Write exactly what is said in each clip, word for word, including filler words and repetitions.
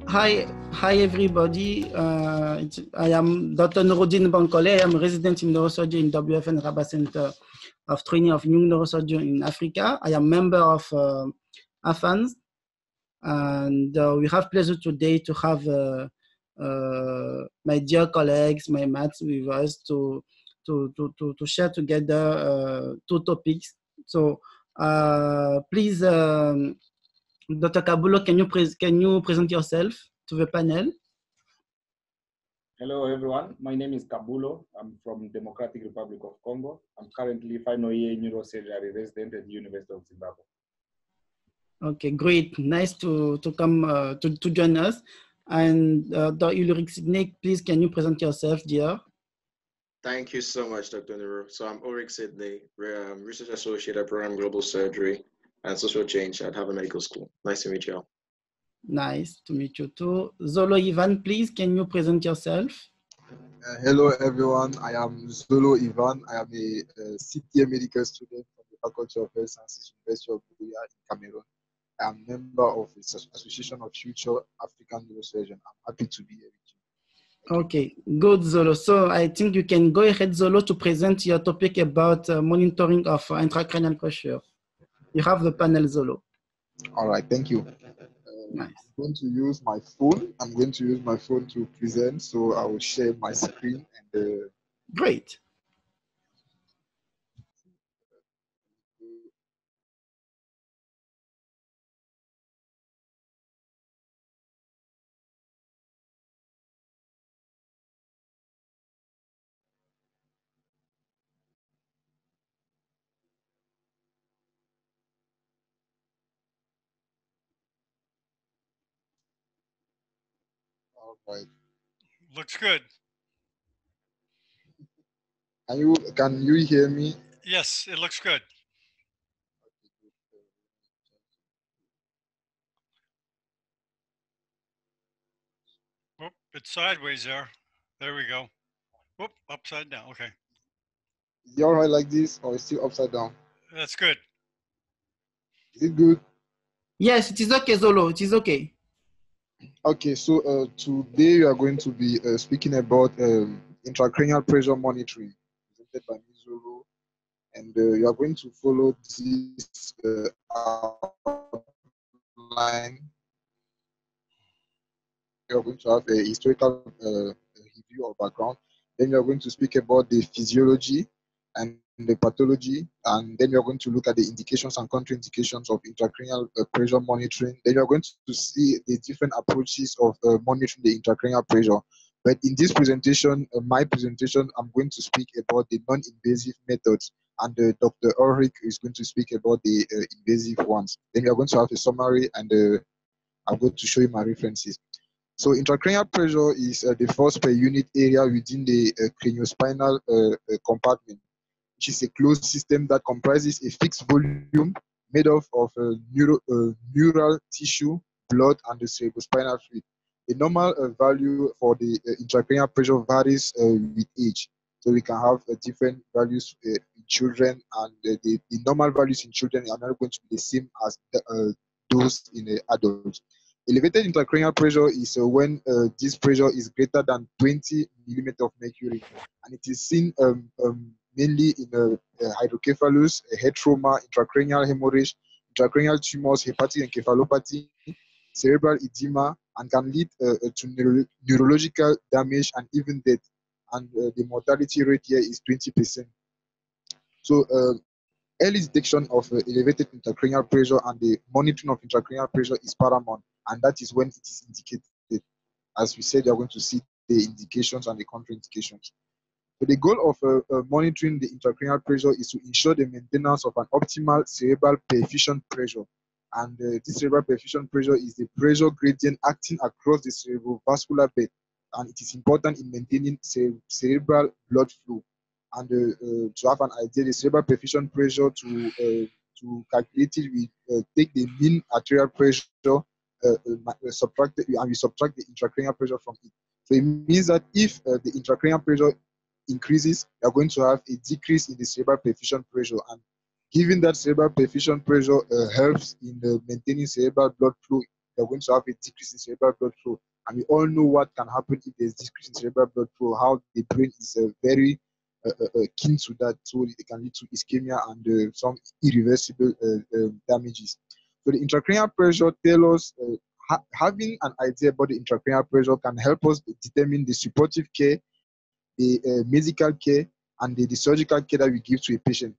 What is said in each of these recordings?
Hi, hi everybody. Uh, it's, I am Doctor Nouruddin Bankole. I am resident in neurosurgery in W F N Rabat Center of Training of Young Neurosurgeons in Africa. I am member of uh, A F A N S, and uh, we have pleasure today to have uh, uh, my dear colleagues, my mates with us to to to to, to share together uh, two topics. So uh, please. Um, Doctor Kabulo, can you, can you present yourself to the panel? Hello, everyone. My name is Kabulo. I'm from Democratic Republic of Congo. I'm currently final year neurosurgery resident at the University of Zimbabwe. Okay, great. Nice to, to come uh, to, to join us. And uh, Doctor Ulrich Sidney, please, can you present yourself, dear? Thank you so much, Doctor Nuru. So I'm Ulrich Sidney, um, Research Associate at Program Global Surgery and Social Change at Harvard Medical School. Nice to meet you all. Nice to meet you too. Zolo Ivan, please, can you present yourself? Uh, hello, everyone. I am Zolo Ivan. I am a, a C T A medical student from the Faculty of Health Sciences, University of Buea in Cameroon. I am member of the Association of Future African Neurosurgeons. I'm happy to be here with you. Okay, good, Zolo. So I think you can go ahead, Zolo, to present your topic about uh, monitoring of uh, intracranial pressure. You have the panel, Zolo. All right, thank you. Uh, nice. I'm going to use my phone. I'm going to use my phone to present, so I will share my screen. And uh, Great. All right. Looks good. Can you can you hear me? Yes, it looks good. Whoop, it's sideways there. There we go. Whoop, upside down. Okay. Is it all right like this, or is it still upside down? That's good. Is it good? Yes, it is okay, Zolo. It is okay. Okay, so uh, today we are going to be uh, speaking about um, intracranial pressure monitoring presented by Mizuru, and uh, you are going to follow this uh, outline. You are going to have a historical uh, review or background. Then you are going to speak about the physiology and the pathology, and then you are going to look at the indications and contraindications of intracranial uh, pressure monitoring. Then you are going to see the different approaches of uh, monitoring the intracranial pressure. But in this presentation, uh, my presentation, I'm going to speak about the non-invasive methods, and uh, Doctor Ulrich is going to speak about the uh, invasive ones. Then we are going to have a summary, and uh, I'm going to show you my references. So intracranial pressure is uh, the force per unit area within the uh, craniospinal uh, uh, compartment, which is a closed system that comprises a fixed volume made up of uh, neuro, uh, neural tissue, blood, and the cerebrospinal fluid. The normal uh, value for the uh, intracranial pressure varies uh, with age. So we can have uh, different values uh, in children, and uh, the, the normal values in children are not going to be the same as the, uh, those in uh, adults. Elevated intracranial pressure is uh, when uh, this pressure is greater than twenty millimeters of mercury, and it is seen um, um, mainly in uh, uh, hydrocephalus, uh, head trauma, intracranial hemorrhage, intracranial tumors, hepatic encephalopathy, cerebral edema, and can lead uh, to neuro neurological damage and even death. And uh, the mortality rate here is twenty percent. So uh, early detection of uh, elevated intracranial pressure and the monitoring of intracranial pressure is paramount, and that is when it is indicated. As we said, you are going to see the indications and the contraindications. So the goal of uh, uh, monitoring the intracranial pressure is to ensure the maintenance of an optimal cerebral perfusion pressure. And uh, this cerebral perfusion pressure is the pressure gradient acting across the cerebrovascular bed, and it is important in maintaining cere cerebral blood flow. And uh, uh, to have an idea, the cerebral perfusion pressure, to uh, to calculate it, we uh, take the mean arterial pressure, uh, uh, subtract it, and we subtract the intracranial pressure from it. So it means that if uh, the intracranial pressure increases, you are going to have a decrease in the cerebral perfusion pressure. And given that cerebral perfusion pressure uh, helps in uh, maintaining cerebral blood flow you're going to have a decrease in cerebral blood flow. And we all know what can happen if there's decrease in cerebral blood flow, how the brain is uh, very uh, uh, keen to that, so it can lead to ischemia and uh, some irreversible uh, uh, damages. So the intracranial pressure tells us, uh, ha having an idea about the intracranial pressure can help us determine the supportive care, the uh, medical care, and the, the surgical care that we give to a patient.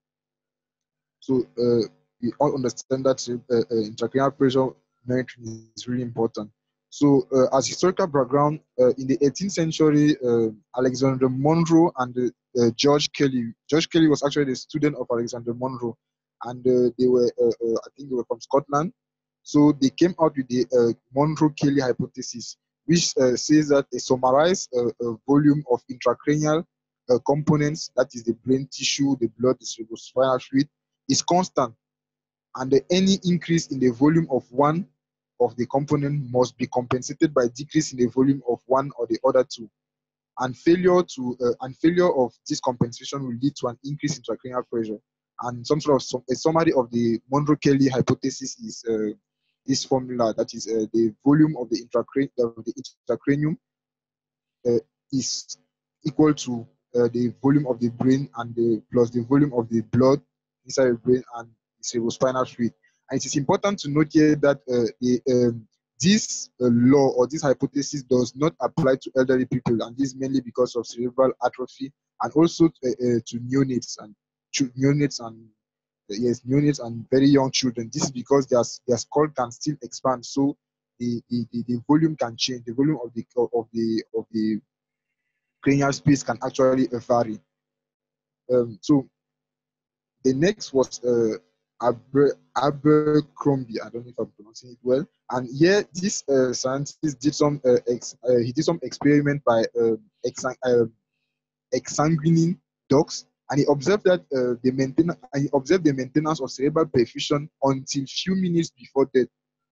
So uh, we all understand that uh, uh, intracranial pressure monitoring is really important. So uh, as historical background, uh, in the eighteenth century, uh, Alexander Monro and uh, uh, George Kelly, George Kelly was actually a student of Alexander Monro, and uh, they were, uh, uh, I think they were from Scotland. So they came out with the uh, Monro-Kelly hypothesis, which uh, says that a summarized uh, uh, volume of intracranial uh, components, that is the brain tissue, the blood, the cerebrospinal fluid, is constant, and uh, any increase in the volume of one of the component must be compensated by decrease in the volume of one or the other two, and failure to uh, and failure of this compensation will lead to an increase in intracranial pressure. And some sort of a summary of the Monro-Kelly hypothesis is uh, this formula, that is uh, the volume of the, intracran of the intracranium uh, is equal to uh, the volume of the brain and the plus the volume of the blood inside the brain and the cerebrospinal fluid. And it is important to note here that uh, the, um, this uh, law or this hypothesis does not apply to elderly people, and this is mainly because of cerebral atrophy, and also uh, uh, to neonates and neonates and uh, yes, neonates and very young children. This is because their their skull can still expand, so the the, the, the volume can change. The volume of the of the of the cranial space can actually uh, vary. Um, so the next was uh, Aber, Abercrombie. I don't know if I'm pronouncing it well. And here, this uh, scientist did some uh, ex, uh, he did some experiment by uh, exan uh, exsanguining dogs, and he observed that uh, the maintain and he observed the maintenance of cerebral perfusion until few minutes before death.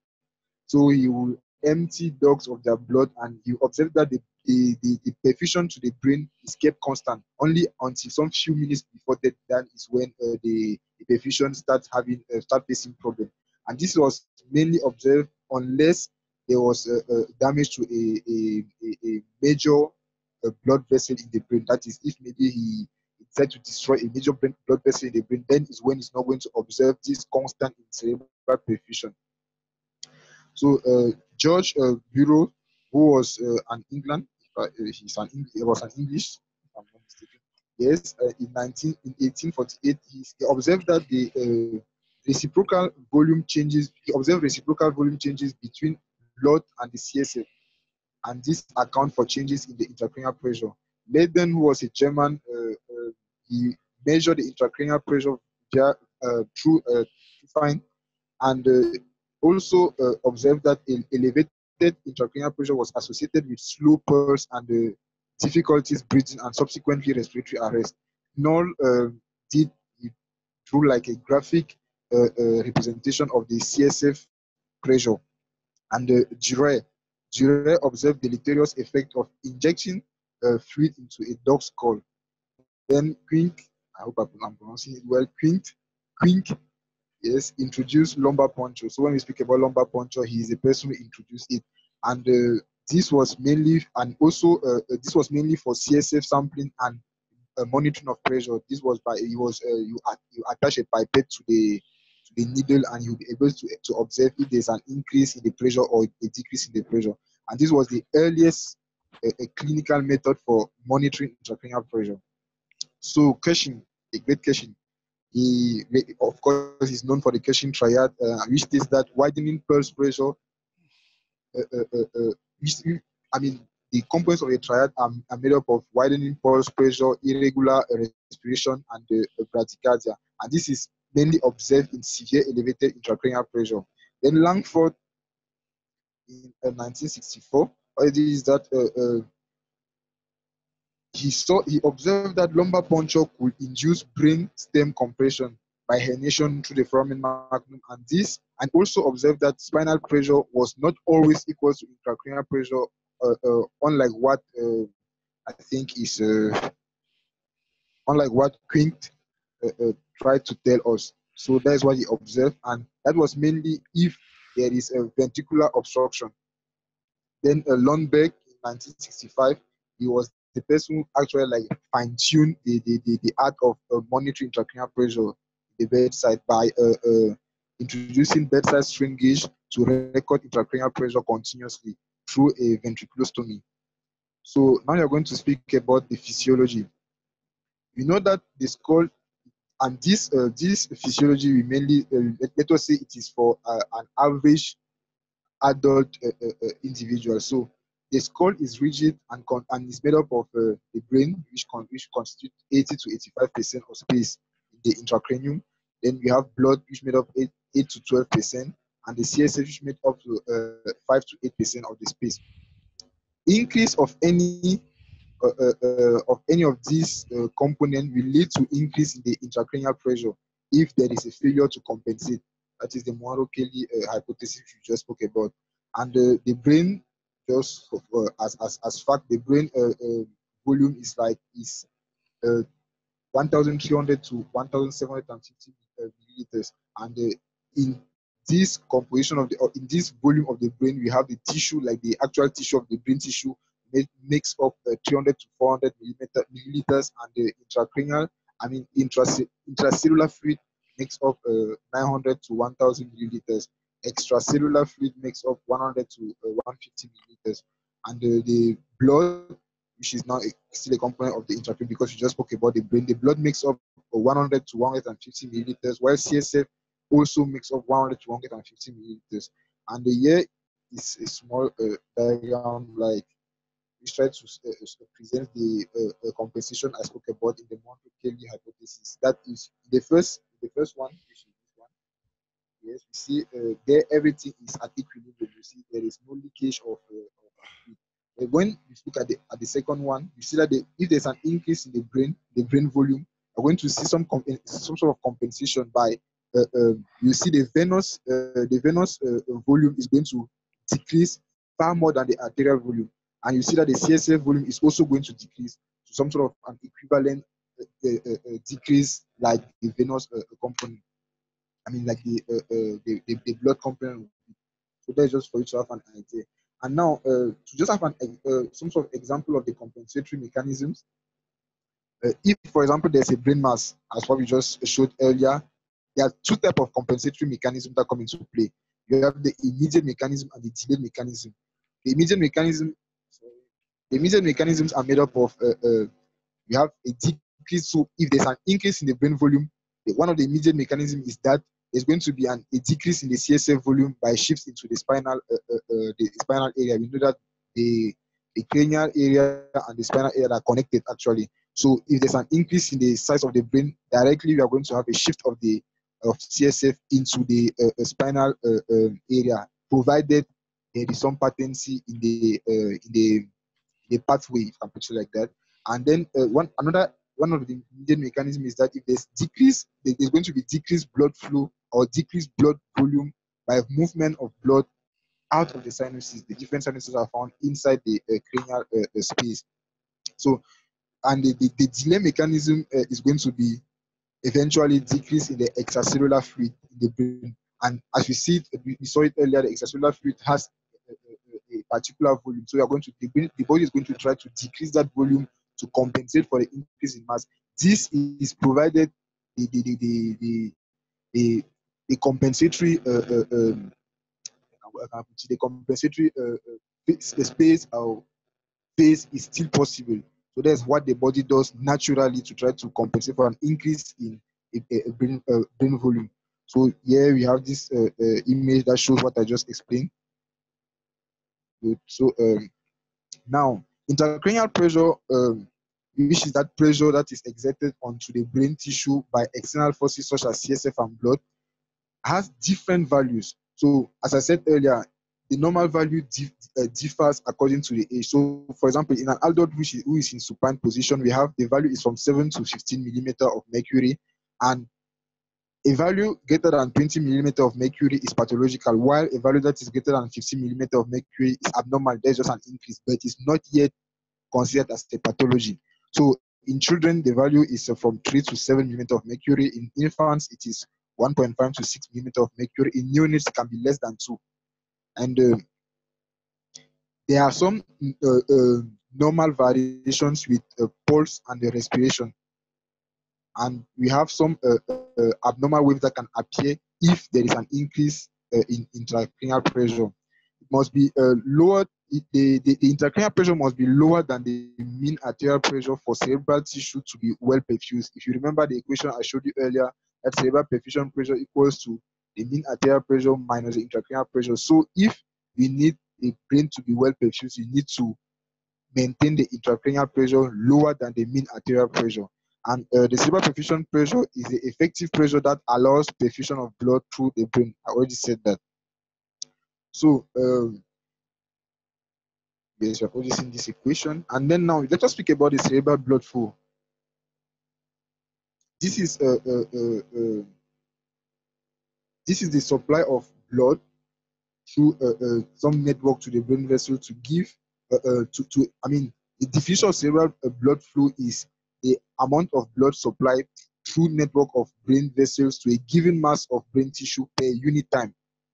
So he will empty dogs of their blood, and you observe that the, the, the, the perfusion to the brain is kept constant only until some few minutes before death. That is when uh, the, the perfusion starts having uh, start facing problem. And this was mainly observed unless there was uh, uh, damage to a, a, a major uh, blood vessel in the brain. That is, if maybe he tried to destroy a major brain, blood vessel in the brain, then is when it's not going to observe this constant cerebral perfusion. So uh, George uh, Bureau, who was uh, an England, uh, he's an he was an English, if I'm not mistaken. Yes, uh, in nineteen in eighteen forty-eight, he, he observed that the uh, reciprocal volume changes. He observed reciprocal volume changes between blood and the C S F, and this account for changes in the intracranial pressure. Leyden, who was a German, uh, uh, he measured the intracranial pressure via, uh, through uh, fine and. Uh, also uh, observed that elevated intracranial pressure was associated with slow pulse and uh, difficulties breathing and subsequently respiratory arrest. Knoll uh, did through like a graphic uh, uh, representation of the C S F pressure. And uh, Giroux, Giroux observed the deleterious effect of injecting uh, fluid into a dog's skull. Then Quink, I hope I'm pronouncing it well, Quink, Quink Yes, introduce lumbar puncture. So when we speak about lumbar puncture, he is the person who introduced it, and uh, this was mainly, and also uh, this was mainly for C S F sampling and uh, monitoring of pressure. This was by he was uh, you you attach a pipette to the to the needle, and you'll be able to to observe if there's an increase in the pressure or a decrease in the pressure. And this was the earliest uh, a clinical method for monitoring intracranial pressure. So Cushing, a great Cushing. He, of course, is known for the Cushing triad, uh, which states that widening pulse pressure, uh, uh, uh, uh, which, I mean, the components of the triad are, are made up of widening pulse pressure, irregular respiration, and uh, bradycardia. And this is mainly observed in severe elevated intracranial pressure. Then Langford, in uh, nineteen sixty-four, already is that uh, uh, He saw, he observed that lumbar puncture could induce brain stem compression by herniation through the foramen magnum, and this, and also observed that spinal pressure was not always equal to intracranial pressure, uh, uh, unlike what uh, I think is, uh, unlike what Quint uh, uh, tried to tell us. So that's what he observed, and that was mainly if there is a ventricular obstruction. Then uh, Lundberg in nineteen sixty-five, he was the person who actually like fine-tuned the, the, the, the art of uh, monitoring intracranial pressure at the bedside by uh, uh, introducing bedside strain gauge to record intracranial pressure continuously through a ventriculostomy. So now you're going to speak about the physiology. We know that the skull, and this uh, this physiology, we mainly, uh, let, let us say it is for uh, an average adult uh, uh, uh, individual. So the skull is rigid and, con and is made up of uh, the brain, which, con which constitutes eighty to eighty-five percent of space in the intracranium. Then we have blood, which made up eight, eight to twelve percent, and the C S F, which made up to uh, five to eight percent of the space. Increase of any uh, uh, uh, of any of these uh, components will lead to increase in the intracranial pressure if there is a failure to compensate. That is the Moiré-Kelly uh, hypothesis you just spoke about. And uh, the brain, just uh, as, as, as fact, the brain uh, uh, volume is like is uh, one thousand three hundred to one thousand seven hundred fifty uh, milliliters. And uh, in this composition of the, or in this volume of the brain, we have the tissue, like the actual tissue of the brain tissue, make, makes up uh, three hundred to four hundred milliliters, and the intracranial, I mean intras intracellular fluid makes up uh, nine hundred to one thousand milliliters. Extracellular fluid makes up one hundred to uh, one hundred fifty milliliters, and uh, the blood, which is now a, still a component of the intracranial, because you just spoke about the brain, the blood makes up uh, one hundred to one hundred fifty milliliters, while C S F also makes up one hundred to one hundred fifty milliliters. And the here is a small uh, diagram, like we try to uh, present the uh, uh, compensation I spoke about in the Moiré-Kelly hypothesis. That is the first, the first one, which is this one. Yes, we see uh, there everything is at equilibrium. You see there is no leakage of. Uh, of uh, when you look at the at the second one, you see that the, if there's an increase in the brain, the brain volume, you're going to see some some sort of compensation by. Uh, uh, you see the venous uh, the venous uh, volume is going to decrease far more than the arterial volume, and you see that the C S F volume is also going to decrease to some sort of an equivalent uh, uh, uh, decrease like the venous uh, component. I mean, like the, uh, uh, the, the the blood component. So that's just for you to have an idea. And now uh, to just have an uh, some sort of example of the compensatory mechanisms. Uh, if, for example, there's a brain mass, as what we just showed earlier, there are two types of compensatory mechanisms that come into play. You have the immediate mechanism and the delayed mechanism. The immediate mechanism, sorry, the immediate mechanisms are made up of, uh, uh, you have a decrease. So if there's an increase in the brain volume, the, one of the immediate mechanisms is that there's going to be an, a decrease in the C S F volume by shifts into the spinal, uh, uh, uh, the spinal area. We know that the, the cranial area and the spinal area are connected actually. So if there's an increase in the size of the brain, directly we are going to have a shift of the of C S F into the uh, spinal uh, uh, area, provided there is some patency in the uh, in the the pathway, if I put it like that. And then uh, one another one of the immediate mechanism is that if there's decrease, there's going to be decreased blood flow or decreased blood volume by movement of blood out of the sinuses. The different sinuses are found inside the uh, cranial uh, space. So, and the, the, the delay mechanism uh, is going to be eventually decrease in the extracellular fluid in the brain. And as we see it, we saw it earlier, the extracellular fluid has a, a, a particular volume. So we are going to, the, the body is going to try to decrease that volume to compensate for the increase in mass. This is provided the the the the, the, the, the compensatory uh, uh, um, the compensatory uh, uh, space or phase is still possible. So that's what the body does naturally to try to compensate for an increase in a, a brain, uh, brain volume. So here we have this uh, uh, image that shows what I just explained. Good. So um, now intracranial pressure, um, which is that pressure that is exerted onto the brain tissue by external forces such as C S F and blood, has different values. So as I said earlier, the normal value dif uh, differs according to the age. So for example, in an adult which is, who is in supine position, we have the value is from seven to fifteen millimeter of mercury, and a value greater than twenty millimeter of mercury is pathological, while a value that is greater than fifteen millimeter of mercury is abnormal. There's just an increase, but it's not yet considered as a pathology. So in children, the value is uh, from three to seven millimeter of mercury. In infants, it is one point five to six millimeter of mercury. In neonates, it can be less than two. And uh, there are some uh, uh, normal variations with uh, pulse and the respiration. And we have some uh, uh, abnormal waves that can appear if there is an increase uh, in intracranial pressure. It must be uh, lower, the, the, the intracranial pressure must be lower than the mean arterial pressure for cerebral tissue to be well perfused. If you remember the equation I showed you earlier, that cerebral perfusion pressure equals to the mean arterial pressure minus the intracranial pressure. So if we need the brain to be well perfused, you need to maintain the intracranial pressure lower than the mean arterial pressure. And uh, the cerebral perfusion pressure is the effective pressure that allows perfusion of blood through the brain. I already said that. So, um, yes, you have already seen this equation. And then now, let us speak about the cerebral blood flow. This is uh, uh, uh, uh, this is the supply of blood through uh, uh, some network to the brain vessel to give uh, uh, to, to I mean the definition of cerebral uh, blood flow is the amount of blood supplied through network of brain vessels to a given mass of brain tissue per unit time.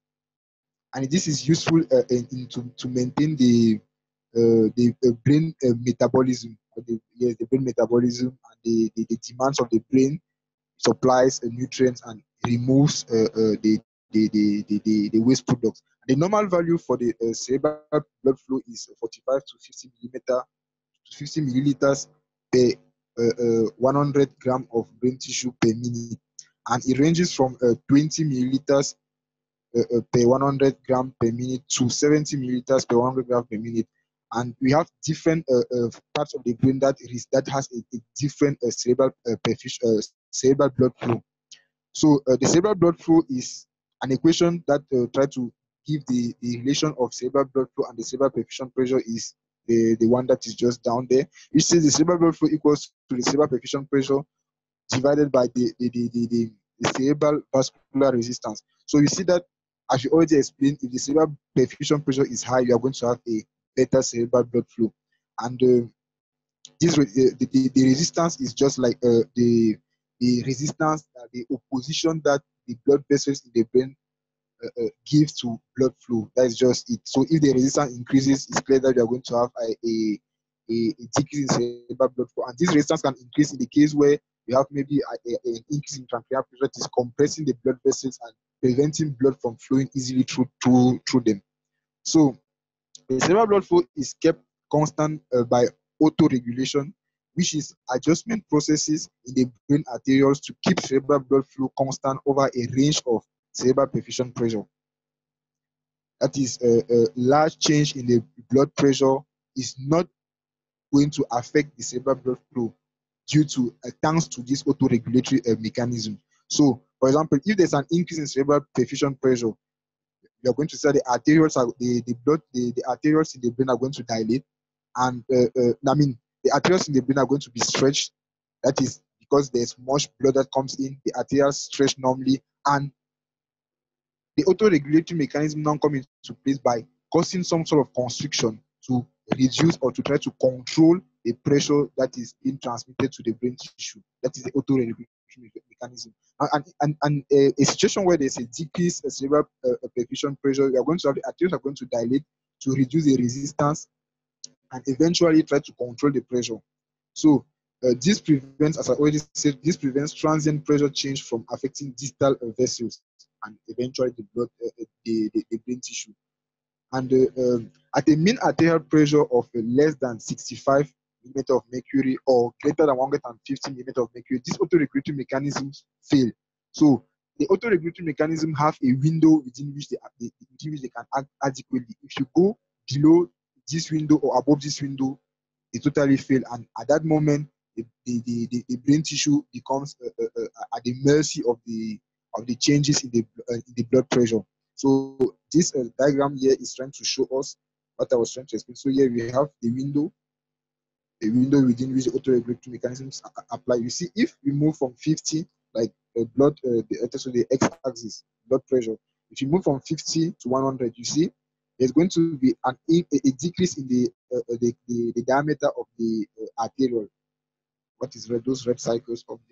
And this is useful uh, in, in to, to maintain the uh, the uh, brain uh, metabolism, the, yes, the brain metabolism and the, the, the demands of the brain supplies uh, nutrients and removes uh, uh, the, the, the, the, the, the waste products. The normal value for the uh, cerebral blood flow is forty-five to fifty millimeter to fifty milliliters per uh, uh, one hundred gram of brain tissue per minute, and it ranges from uh, twenty milliliters uh, uh, per one hundred gram per minute to seventy milliliters per one hundred gram per minute. And we have different uh, uh, parts of the brain that is that has a, a different uh, cerebral uh, perfusion, uh, cerebral blood flow. So uh, the cerebral blood flow is an equation that uh, try to give the, the relation of cerebral blood flow and the cerebral perfusion pressure is the, the one that is just down there. Which says the cerebral blood flow equals to the cerebral perfusion pressure divided by the, the, the, the, the, the cerebral vascular resistance. So you see that, as you already explained, if the cerebral perfusion pressure is high, you are going to have a better cerebral blood flow. And uh, this uh, the, the, the resistance is just like uh, the the resistance, uh, the opposition that the blood vessels in the brain uh, uh, give to blood flow. That is just it. So if the resistance increases, it's clear that you are going to have a, a, a decrease in cerebral blood flow. And this resistance can increase in the case where you have maybe a, a, an increase in intracranial pressure that is compressing the blood vessels and preventing blood from flowing easily through, through, through them. So the cerebral blood flow is kept constant uh, by autoregulation, which is adjustment processes in the brain arterioles to keep cerebral blood flow constant over a range of cerebral perfusion pressure. That is, a, a large change in the blood pressure is not going to affect the cerebral blood flow due to uh, thanks to this autoregulatory uh, mechanism. So, for example, if there's an increase in cerebral perfusion pressure, you are going to say the arterioles are the, the blood the, the arterioles in the brain are going to dilate, and uh, uh, I mean the arterioles in the brain are going to be stretched. That is because there's much blood that comes in, the arterioles stretch normally, and the autoregulatory mechanism now comes into place by causing some sort of constriction to reduce or to try to control the pressure that is being transmitted to the brain tissue. That is the autoregulatory mechanism. And, and, and a, a situation where there's a decrease in cerebral uh, perfusion pressure, you are going to have the arteries are going to dilate to reduce the resistance and eventually try to control the pressure. So uh, this prevents, as I already said, this prevents transient pressure change from affecting distal uh, vessels and eventually the blood, uh, the, the, the brain tissue. And uh, um, at a mean arterial pressure of uh, less than sixty-five millimeter of mercury or greater than one hundred fifty millimeter of mercury, these autoregulatory mechanisms fail. So the autoregulatory mechanism have a window within which they, within which they can act adequately. If you go below this window or above this window, they totally fail. And at that moment, the, the, the, the brain tissue becomes uh, uh, uh, at the mercy of the of the changes in the, uh, in the blood pressure. So this uh, diagram here is trying to show us what I was trying to explain. So here we have the window, the window within which the autoregulatory mechanisms apply. You see, if we move from fifty, like uh, blood, uh, the, so the x-axis, blood pressure, if you move from fifty to one hundred, you see there's going to be an, a, a decrease in the, uh, the, the the diameter of the uh, arteriole. What is red? Those red cycles up there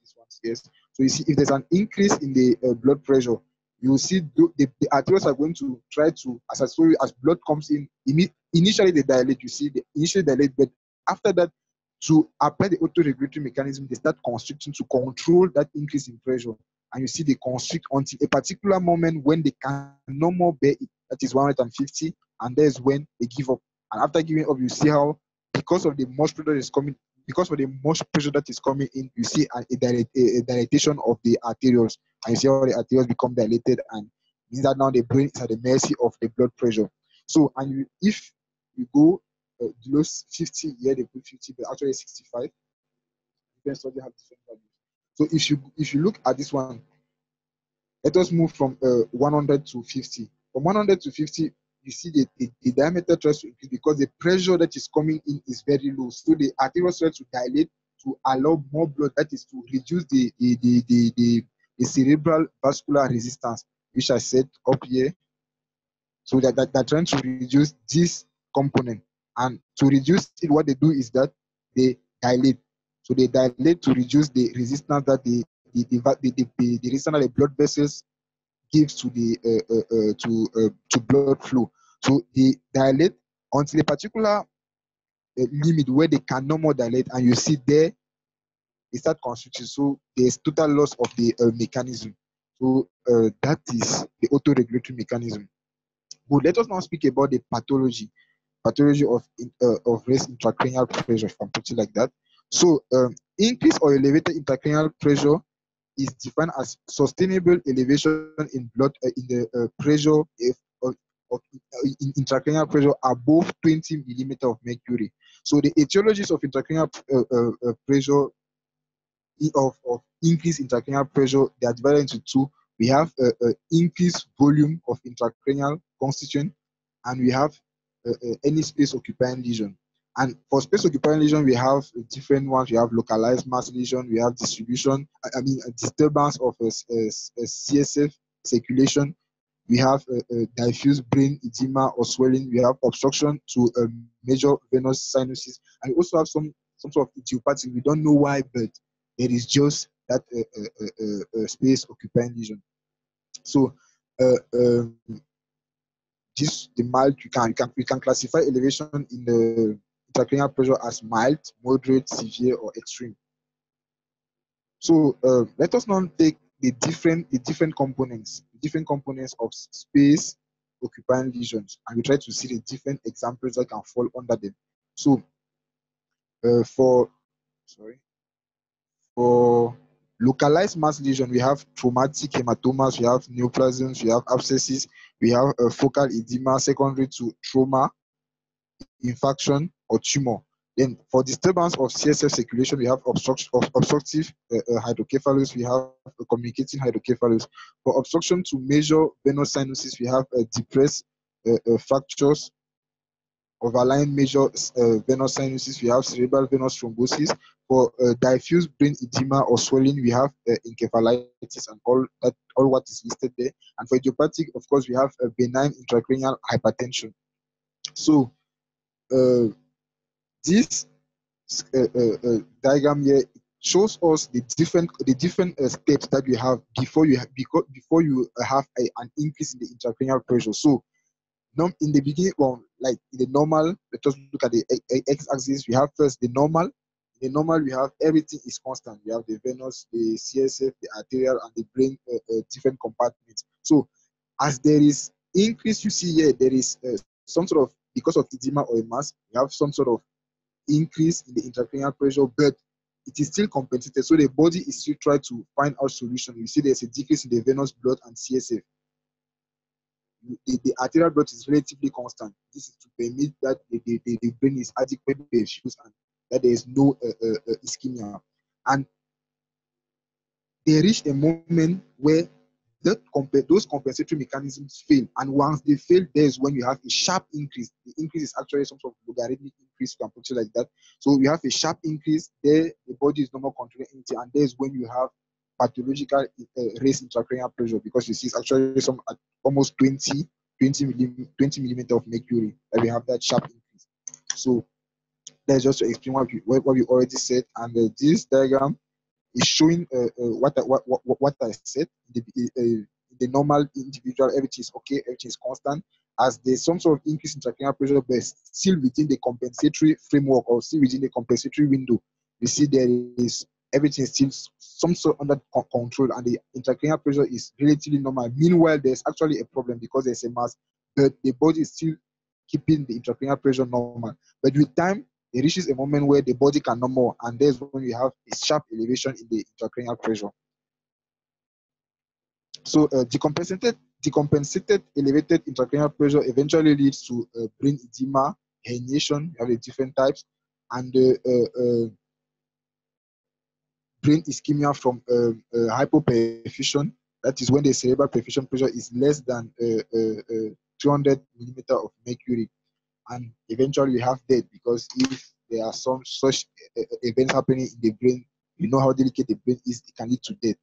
this one, yes. So you see, if there's an increase in the uh, blood pressure, you will see the, the, the arteries are going to try to, as I told you, as blood comes in, initially they dilate, you see, they initially dilate, but after that, to apply the autoregulatory mechanism, they start constricting to control that increase in pressure. And you see they constrict until a particular moment when they can no more bear it, that is one hundred fifty, and there's when they give up. And after giving up, you see how, because of the much pressure that is coming, because of the much pressure that is coming in, you see a, a, dilate, a, a dilatation of the arterioles, and you see how the arterioles become dilated, and means that now the brain is at the mercy of the blood pressure. So, and you, if you go uh, below fifty, yeah, they put fifty, but actually sixty-five. Different studies have different values. So if you if you look at this one, let us move from uh, one hundred to fifty. From one hundred to fifty, you see the, the, the diameter tries to increase because the pressure that is coming in is very low. So the arterioles try to dilate to allow more blood, that is to reduce the, the, the, the, the, the cerebral vascular resistance, which I said up here. So that, that they're trying to reduce this component. And to reduce it, what they do is that they dilate. So they dilate to reduce the resistance that the the the, the, the, the, the resistance that the blood vessels gives to the uh, uh, uh, to uh, to blood flow. So they dilate until a particular uh, limit where they can no more dilate, and you see there they start constricting. So there's total loss of the uh, mechanism. So uh, that is the autoregulatory mechanism. But let us now speak about the pathology, pathology of uh, of raised intracranial pressure, if I put it like that. So um, increased or elevated intracranial pressure is defined as sustainable elevation in blood uh, in the uh, pressure if, of, of uh, in intracranial pressure above twenty millimeter of mercury. So the etiologies of intracranial uh, uh, uh, pressure of, of increased intracranial pressure, they are divided into two. We have uh, uh, increased volume of intracranial constituent, and we have uh, uh, any space occupying lesion. And for space occupying lesion, we have different ones. We have localized mass lesion, we have distribution, I mean, a disturbance of a, a, a C S F circulation. We have a, a diffuse brain edema or swelling. We have obstruction to a major venous sinuses, and we also have some some sort of idiopathic. We don't know why, but it is just that uh, uh, uh, uh, space occupying lesion. So, uh, um, this the mild you can you can we can classify elevation in the intracranial pressure as mild, moderate, severe, or extreme. So uh, let us now take the different the different components, the different components of space occupying lesions, and we try to see the different examples that can fall under them. So uh, for sorry for localized mass lesion, we have traumatic hematomas, we have neoplasms, we have abscesses, we have a focal edema secondary to trauma, infarction, or tumor. Then for disturbance of C S F circulation, we have obstruct, obstructive uh, uh, hydrocephalus, we have a communicating hydrocephalus. For obstruction to major venous sinuses, we have uh, depressed uh, uh, fractures of aligned major uh, venous sinuses, we have cerebral venous thrombosis. For uh, diffuse brain edema or swelling, we have uh, encephalitis and all that, all what is listed there. And for idiopathic, of course, we have a benign intracranial hypertension. So uh, this uh, uh, uh, diagram here shows us the different the different uh, steps that you have before you have before, before you have a, an increase in the intracranial pressure. So in the beginning, well, like in the normal, let us look at the x-axis. We have first the normal. In the normal, we have everything is constant. We have the venous, the C S F, the arterial, and the brain, uh, uh, different compartments. So as there is increase, you see here, there is uh, some sort of, because of edema or a mass, we have some sort of increase in the intracranial pressure, but it is still compensated. So the body is still trying to find out solution. You see there's a decrease in the venous blood and C S F. The, the arterial blood is relatively constant. This is to permit that the, the, the brain is adequately perfused and that there is no uh, uh, uh, ischemia. And they reach a moment where that comp those compensatory mechanisms fail. And once they fail, there's when you have a sharp increase. The increase is actually some sort of logarithmic increase, you can put it like that. So you have a sharp increase, there the body is no more controlling anything, and there's when you have pathological uh, raised intracranial pressure, because you see it's actually some at almost twenty, twenty, twenty millimeter of mercury that we have that sharp increase. So that's just to explain what we, what we already said. And uh, this diagram is showing uh, uh, what, I, what, what, what I said. The, uh, the normal individual, everything is okay, everything is constant. As there's some sort of increase in intracranial pressure, but still within the compensatory framework or still within the compensatory window, you see there is everything is still some sort of under control, and the intracranial pressure is relatively normal. Meanwhile, there's actually a problem because there's a mass, but the body is still keeping the intracranial pressure normal. But with time, it reaches a moment where the body can no more, and there's when we have a sharp elevation in the intracranial pressure. So uh, decompensated, decompensated elevated intracranial pressure eventually leads to uh, brain edema, herniation. We have the different types, and uh, uh, uh, brain ischemia from uh, uh, hypoperfusion. That is when the cerebral perfusion pressure is less than uh, uh, uh, two hundred millimeter of mercury, and eventually we have death, because if there are some such uh, events happening in the brain, you know how delicate the brain is, it can lead to death.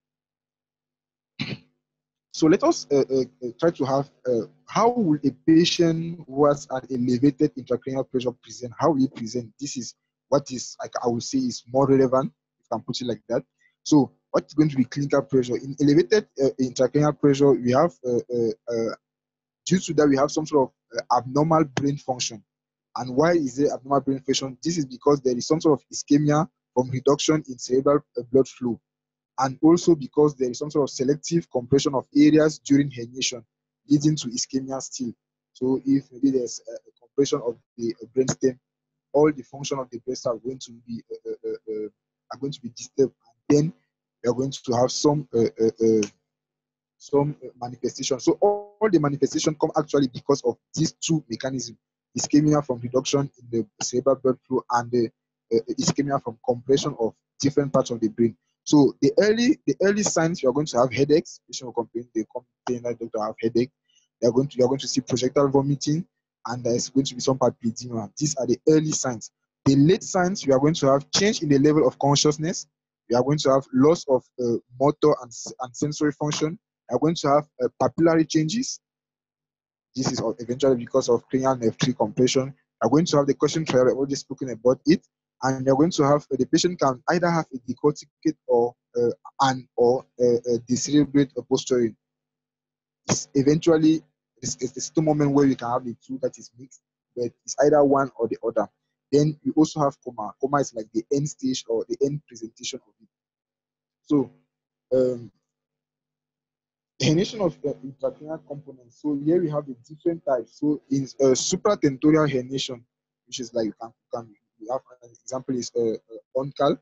So let us uh, uh, try to have, uh, how will a patient who has an elevated intracranial pressure present? How will he present? This is what is, like I would say, is more relevant, if I can put it like that. So what's going to be clinical pressure? In elevated uh, intracranial pressure, we have, uh, uh, uh, due to that, we have some sort of uh, abnormal brain function. And why is there abnormal brain function? This is because there is some sort of ischemia from reduction in cerebral uh, blood flow. And also because there is some sort of selective compression of areas during herniation, leading to ischemia still. So if maybe there's a compression of the brainstem, all the function of the breast are going to be uh, uh, uh, are going to be disturbed, and then we are going to have some uh, uh, uh, some manifestation. So all, all the manifestation come actually because of these two mechanisms: ischemia from reduction in the cerebral blood flow and the uh, ischemia from compression of different parts of the brain. So the early the early signs, you are going to have headaches. Patient will complain, they complain that doctor have headache. They are going to you are going to see projectile vomiting, and there's going to be some papilledema. These are the early signs. The late signs, you are going to have change in the level of consciousness. You are going to have loss of uh, motor and, and sensory function. You are going to have uh, papillary changes. This is eventually because of cranial nerve tree compression. You are going to have the caution triad. I've already spoken about it. And you're going to have uh, the patient can either have a decorticate or uh, and or uh, uh, decerebrate a posturing. It's eventually it's, it's still a moment where you can have the two that is mixed, but it's either one or the other. Then you also have coma. Coma is like the end stage or the end presentation of it. So um, herniation of uh, intracranial components. So here we have the different types. So in uh, supratentorial herniation, which is like you can, you can we have an example is uh, uh, oncal.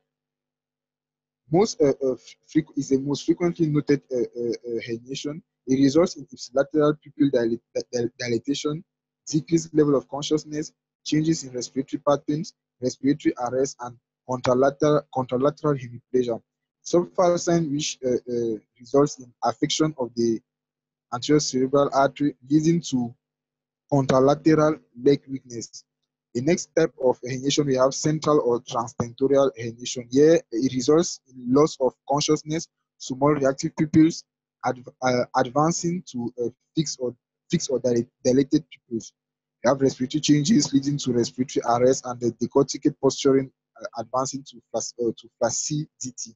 Most uh, uh, is the most frequently noted uh, uh, uh, herniation. It results in ipsilateral pupil dilat dil dilatation, decreased level of consciousness, changes in respiratory patterns, respiratory arrest, and contralateral contralateral hemiplegia. Subfalcine, which uh, uh, results in affection of the anterior cerebral artery, leading to contralateral leg weakness. The next type of herniation, we have central or transtentorial herniation. Here, it results in loss of consciousness, small reactive pupils, adv uh, advancing to uh, fixed or fixed or dilated pupils. We have respiratory changes leading to respiratory arrest, and the decorticate posturing uh, advancing to flac uh, to flaccidity.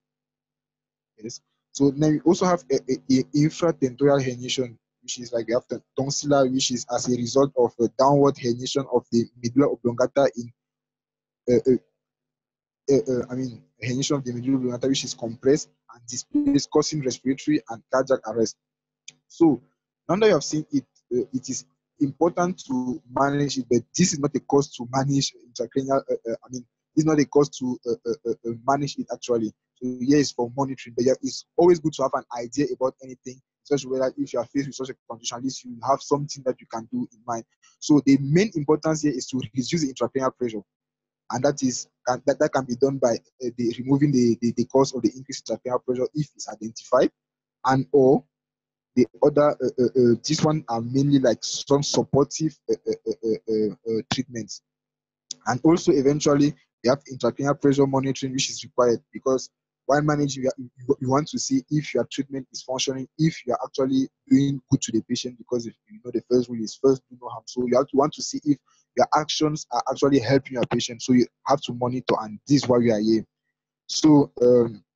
Yes. So then we also have a, a, a infratentorial herniation, which is like we have the tonsillar, which is as a result of a downward herniation of the medulla oblongata in, uh, uh, uh, uh, I mean, herniation of the medulla oblongata, which is compressed and displaced, causing respiratory and cardiac arrest. So now that you have seen it, uh, it is important to manage it, but this is not a cause to manage intracranial, uh, uh, I mean, it's not a cause to uh, uh, uh, manage it actually. So here is for monitoring, but yeah, it's always good to have an idea about anything, especially whether if you are faced with such a condition, at least you have something that you can do in mind. So the main importance here is to reduce the intracranial pressure, and that is that, that can be done by uh, the removing the, the, the cause of the increased intracranial pressure if it's identified, and or the other uh, uh, uh, this one are mainly like some supportive uh, uh, uh, uh, uh, treatments. And also eventually we have intracranial pressure monitoring, which is required, because while managing, you, you want to see if your treatment is functioning, if you are actually doing good to the patient, because if you know the first rule is first do no harm. So you have to want to see if your actions are actually helping your patient. So you have to monitor, and this is why we are here. So um,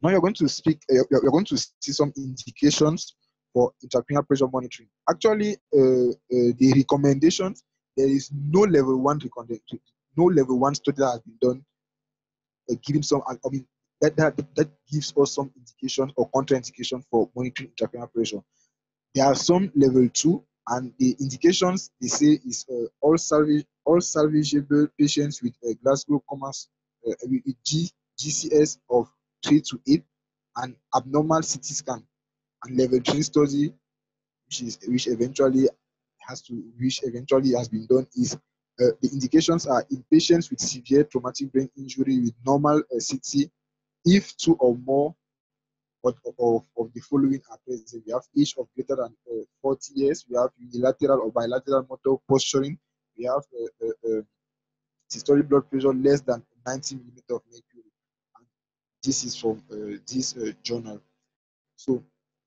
Now you're going to speak, uh, you're going to see some indications for intracranial pressure monitoring. Actually, uh, uh, the recommendations, there is no level one recommendation, no level one study that has been done uh, giving some, I mean, that, that, that gives us some indication or contraindication for monitoring intracranial pressure. There are some level two, and the indications they say is uh, all salvage, all salvageable patients with uh, Glasgow Coma uh, with G, G C S of three to eight, and abnormal C T scan, and level three study, which is which eventually has to which eventually has been done is uh, the indications are in patients with severe traumatic brain injury with normal uh, C T, if two or more of, of, of the following are present. We have age of greater than uh, forty years. We have unilateral or bilateral motor posturing. We have uh, uh, uh, systolic blood pressure less than ninety millimeters of mercury. And this is from uh, this uh, journal. So,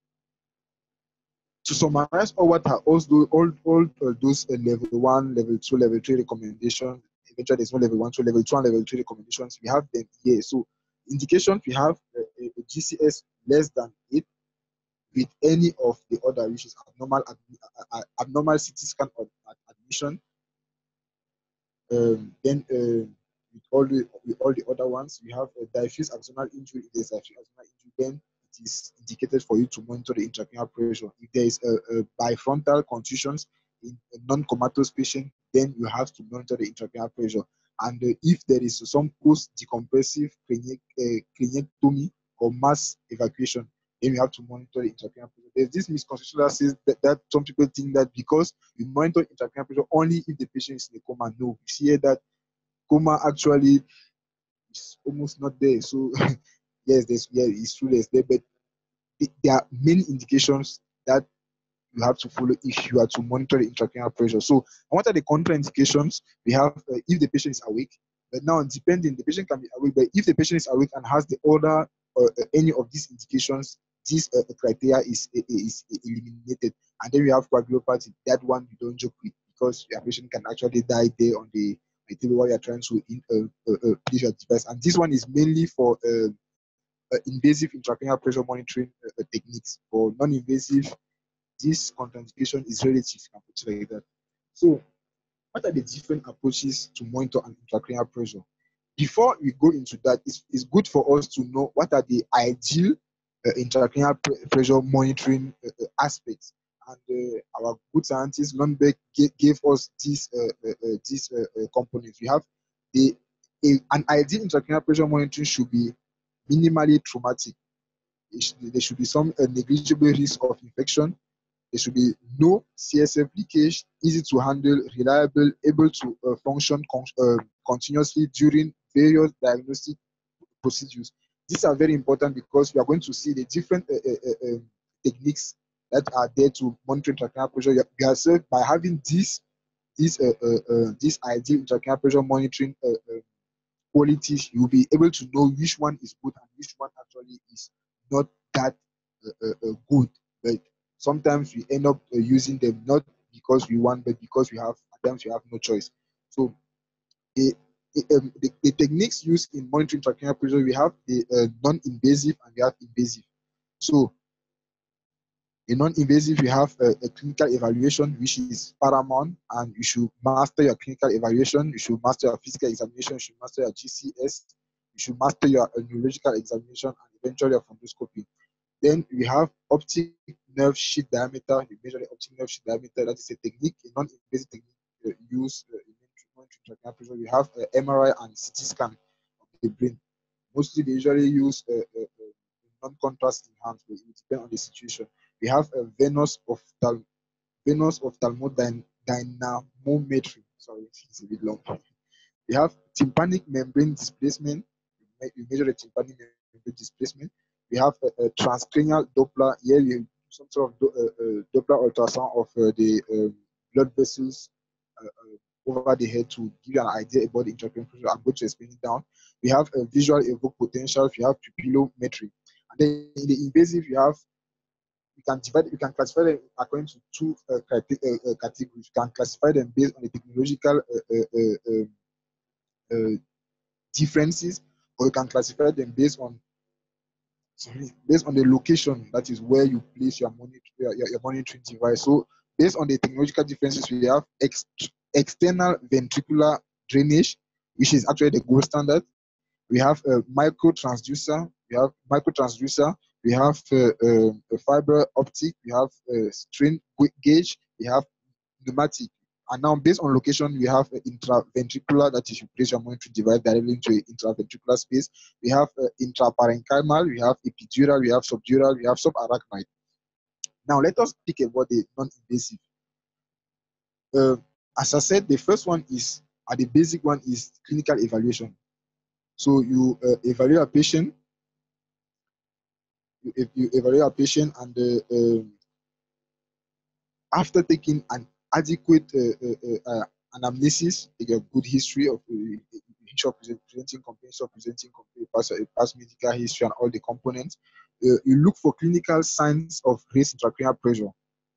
to summarize all what are also all, all uh, those uh, level one, level two, level three recommendations, eventually there's no level one, two, level two, and level three recommendations, we have them here. So indications, we have uh, a, a G C S less than eight with any of the other, which is abnormal, ad, uh, abnormal C T scan of ad, admission. Um, then uh, with all the with all the other ones, we have a diffuse axonal injury. If there's diffuse axonal injury, then it is indicated for you to monitor the intracranial pressure. If there is a, a bifrontal contusions in a non-comatose patient, then you have to monitor the intracranial pressure. And uh, if there is some post-decompressive craniectomy or mass evacuation, then you have to monitor the intracranial pressure. There's this misconception that says that, that some people think that because you monitor intracranial pressure only if the patient is in a coma. No, you see here that coma actually is almost not there. So yes, there's yeah, it's true there's there, but there are many indications that you have to follow if you are to monitor the intracranial pressure. So, what are the contraindications? We have uh, if the patient is awake. But now, depending, the patient can be awake. But if the patient is awake and has the other uh, any of these indications, this uh, criteria is, is is eliminated. And then we have coagulopathy. That one you don't joke with because your patient can actually die there on the, the table while you are trying to in, uh, uh, uh, place your device. And this one is mainly for uh, uh, invasive intracranial pressure monitoring uh, uh, techniques. For non-invasive, this contraindication is relative, you can put it like that. So, what are the different approaches to monitor an intracranial pressure? Before we go into that, it's, it's good for us to know what are the ideal uh, intracranial pre pressure monitoring uh, uh, aspects. And uh, our good scientist Lundbeck gave, gave us these uh, uh, uh, these uh, uh, components. We have the a, an ideal intracranial pressure monitoring should be minimally traumatic. Should, there should be some uh, negligible risk of infection. There should be no C S F leakage, easy to handle, reliable, able to uh, function con uh, continuously during various diagnostic procedures. These are very important because we are going to see the different uh, uh, uh, techniques that are there to monitor intracranial pressure. Yourself, by having this, this, uh, uh, uh, this ideal intracranial pressure monitoring uh, uh, qualities, you'll be able to know which one is good and which one actually is not that uh, uh, uh, good. But sometimes we end up uh, using them not because we want, but because we have, at times we have no choice. So the, um, the, the techniques used in monitoring intracranial pressure, we have the uh, non-invasive and we have invasive. So in non-invasive, we have a, a clinical evaluation, which is paramount, and you should master your clinical evaluation, you should master your physical examination, you should master your G C S, you should master your uh, neurological examination, and eventually your fundoscopy. Then we have optic nerve sheath diameter. You measure the optic nerve sheath diameter. That is a technique, a non-invasive technique uh, used uh, in monitoring intracranial pressure. We have uh, M R I and C T scan of the brain. Mostly they usually use uh, uh, uh, non-contrast enhanced, but it depends on the situation. We have a venous ophthalm venous ophthalmodynamometry. Sorry, it's a bit long. We have tympanic membrane displacement. You measure the tympanic membrane displacement. We have a, a transcranial Doppler. Here we do some sort of do, uh, uh, Doppler ultrasound of uh, the um, blood vessels uh, uh, over the head to give you an idea about the intracranial pressure. I'm going to explain it down. We have a visual evoked potential. We have pupillometry. And then in the invasive, you have we can divide, we can classify them according to two uh, uh, uh, categories. We can classify them based on the technological uh, uh, uh, uh, differences, or you can classify them based on sorry, based on the location, that is where you place your monitor, your, your monitoring device. So based on the technological differences, we have ex external ventricular drainage, which is actually the gold standard. We have a micro transducer, we have micro transducer, we have uh, uh, a fiber optic, we have a strain gauge, we have pneumatic. And now based on location, we have intraventricular, that is you place your monitoring device directly into an intraventricular space. We have uh, intraparenchymal, we have epidural, we have subdural, we have subarachnoid. Now let us speak about the non-invasive. Uh, as I said, the first one is, uh, the basic one is clinical evaluation. So you uh, evaluate a patient, you, you evaluate a patient, and uh, um, after taking an adequate uh, uh, uh, anamnesis, take a good history of uh, history of presenting complaints, of presenting past, uh, past medical history and all the components, uh, you look for clinical signs of raised intracranial pressure,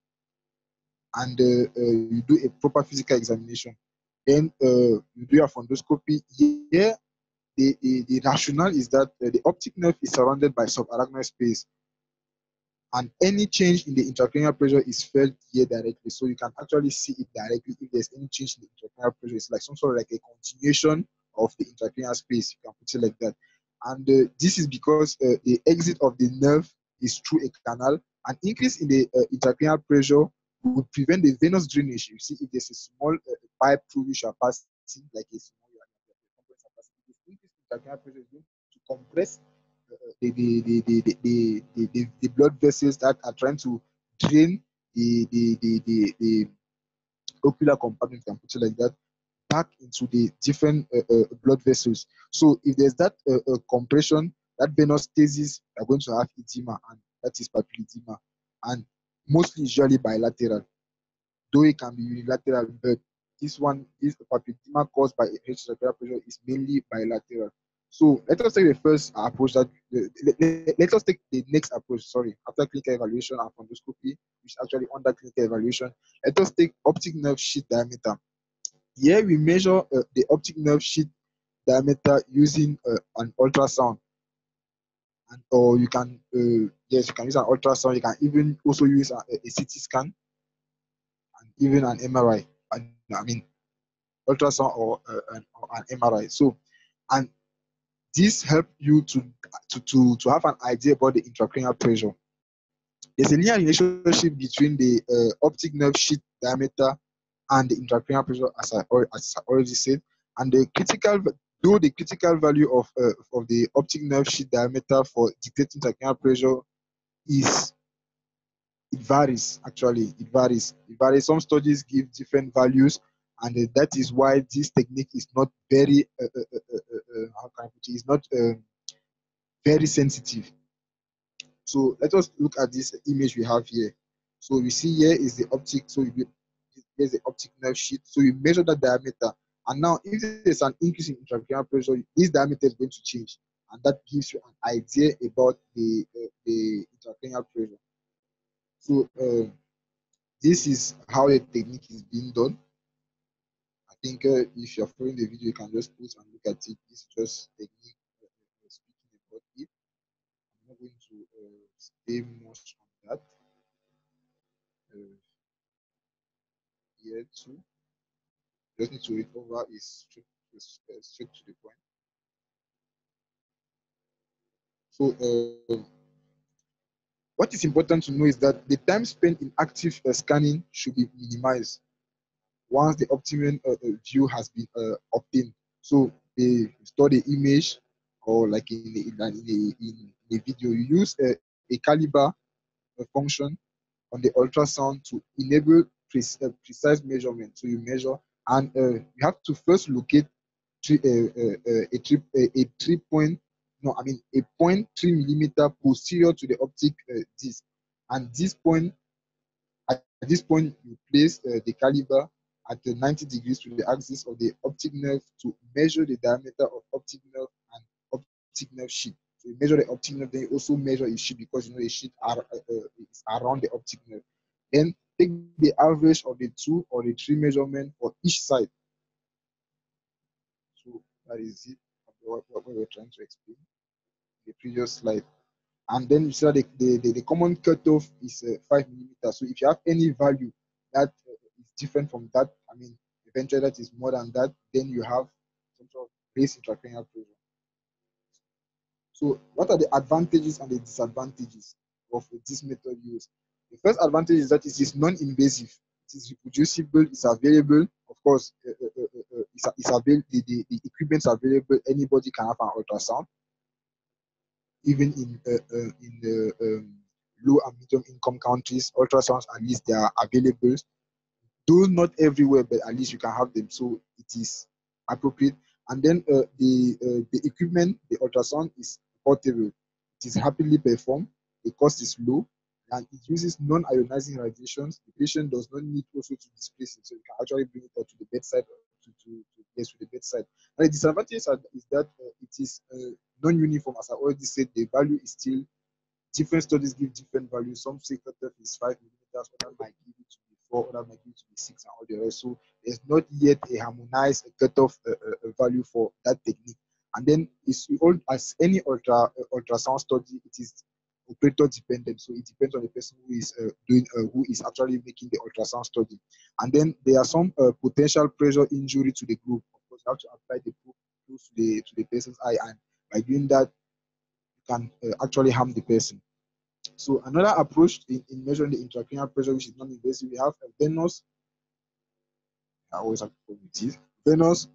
and uh, uh, you do a proper physical examination. Then uh, you do a fundoscopy. Here, the, the, the rationale is that uh, the optic nerve is surrounded by subarachnoid space, and any change in the intracranial pressure is felt here directly. So you can actually see it directly if there's any change in the intracranial pressure. It's like some sort of like a continuation of the intracranial space. You can put it like that. And uh, this is because uh, the exit of the nerve is through a canal. An increase in the uh, intracranial pressure would prevent the venous drainage. You see, if there's a small uh, pipe through which you are passing, like a small increase in intracranial pressure is going to compress The the, the, the, the, the, the, the blood vessels that are trying to drain the, the, the, the, the ocular compartment, can put it like that, back into the different uh, uh, blood vessels. So if there's that uh, uh, compression, that venous stasis, are going to have edema, and that is papilledema, and mostly usually bilateral, though it can be unilateral, but this one is papilledema caused by intracranial pressure is mainly bilateral. So let us take the first approach that uh, let, let us take the next approach, sorry, after clinical evaluation and fundoscopy, which is actually under clinical evaluation. Let us take optic nerve sheath diameter. Here we measure uh, the optic nerve sheath diameter using uh, an ultrasound, and or you can uh, yes, you can use an ultrasound. You can even also use a, a C T scan and even an M R I. And, I mean, ultrasound or, uh, an, or an M R I. So, and this helps you to, to, to, to have an idea about the intracranial pressure. There's a linear relationship between the uh, optic nerve sheath diameter and the intracranial pressure, as I, as I already said. And the critical, though the critical value of, uh, of the optic nerve sheath diameter for dictating intracranial pressure is, it varies, actually, it varies. It varies. Some studies give different values, and uh, that is why this technique is not very, uh, uh, uh, uh, how can I put it, it's not uh, very sensitive. So let us look at this image we have here. So you see here is the optic, so you, here's the optic nerve sheath. So you measure that diameter, and now if there's an increase in intracranial pressure, this diameter is going to change, and that gives you an idea about the, uh, the intracranial pressure. So uh, this is how the technique is being done. I think uh, if you're following the video, you can just put and look at it. This is just technique uh, uh, speaking about it. I'm not going to uh, stay much on that. Uh, here too, just need to read over is straight, uh, straight to the point. So uh, what is important to know is that the time spent in active uh, scanning should be minimized once the optimum uh, view has been uh, obtained. So they store the image, or like in the, in, the, in the video, you use a, a caliber a function on the ultrasound to enable pre uh, precise measurement. So you measure, and uh, you have to first locate three, uh, uh, a, three, a, a three point, no, I mean a point three millimeter posterior to the optic uh, disc, and this point, at this point, you place uh, the caliber at the ninety degrees to the axis of the optic nerve to measure the diameter of optic nerve and optic nerve sheath. So you measure the optic nerve, then you also measure its sheath, because you know the sheath are uh, is around the optic nerve. Then take the average of the two or the three measurement for each side. So that is it. What, what we were trying to explain in the previous slide. And then you see that the, the, the, the common cutoff is uh, five millimeters. So if you have any value that uh, is different from that, I mean, eventually that is more than that, then you have some sort of base intracranial pressure. So what are the advantages and the disadvantages of this method used? The first advantage is that it is non-invasive. It is reproducible, it's available. Of course, uh, uh, uh, uh, it's, it's available, the, the, the equipment is available. Anybody can have an ultrasound. Even in uh, uh, in the um, low and medium income countries, ultrasounds, at least they are available. Though not everywhere, but at least you can have them. So it is appropriate. And then uh, the uh, the equipment, the ultrasound is portable. It is happily performed. The cost is low, and it uses non-ionizing radiations. The patient does not need also to displace it, so you can actually bring it to the bedside, to to, to yes, to the bedside. And the disadvantage is that uh, it is uh, non-uniform. As I already said, the value is still different. Studies give different values. Some say cutoff is five millimeters, others might give it to be four, others might give it to be six, and all the rest. So there's not yet a harmonized cutoff uh, uh, value for that technique. And then, it's all, as any ultra uh, ultrasound study, it is operator dependent. So it depends on the person who is uh, doing, uh, who is actually making the ultrasound study. And then there are some uh, potential pressure injury to the group. Of course, you have to apply the probe close to the to the person's eye, and by doing that, you can uh, actually harm the person. So another approach in, in measuring the intracranial pressure, which is non-invasive, we have a venous. I always have to put with this. Venous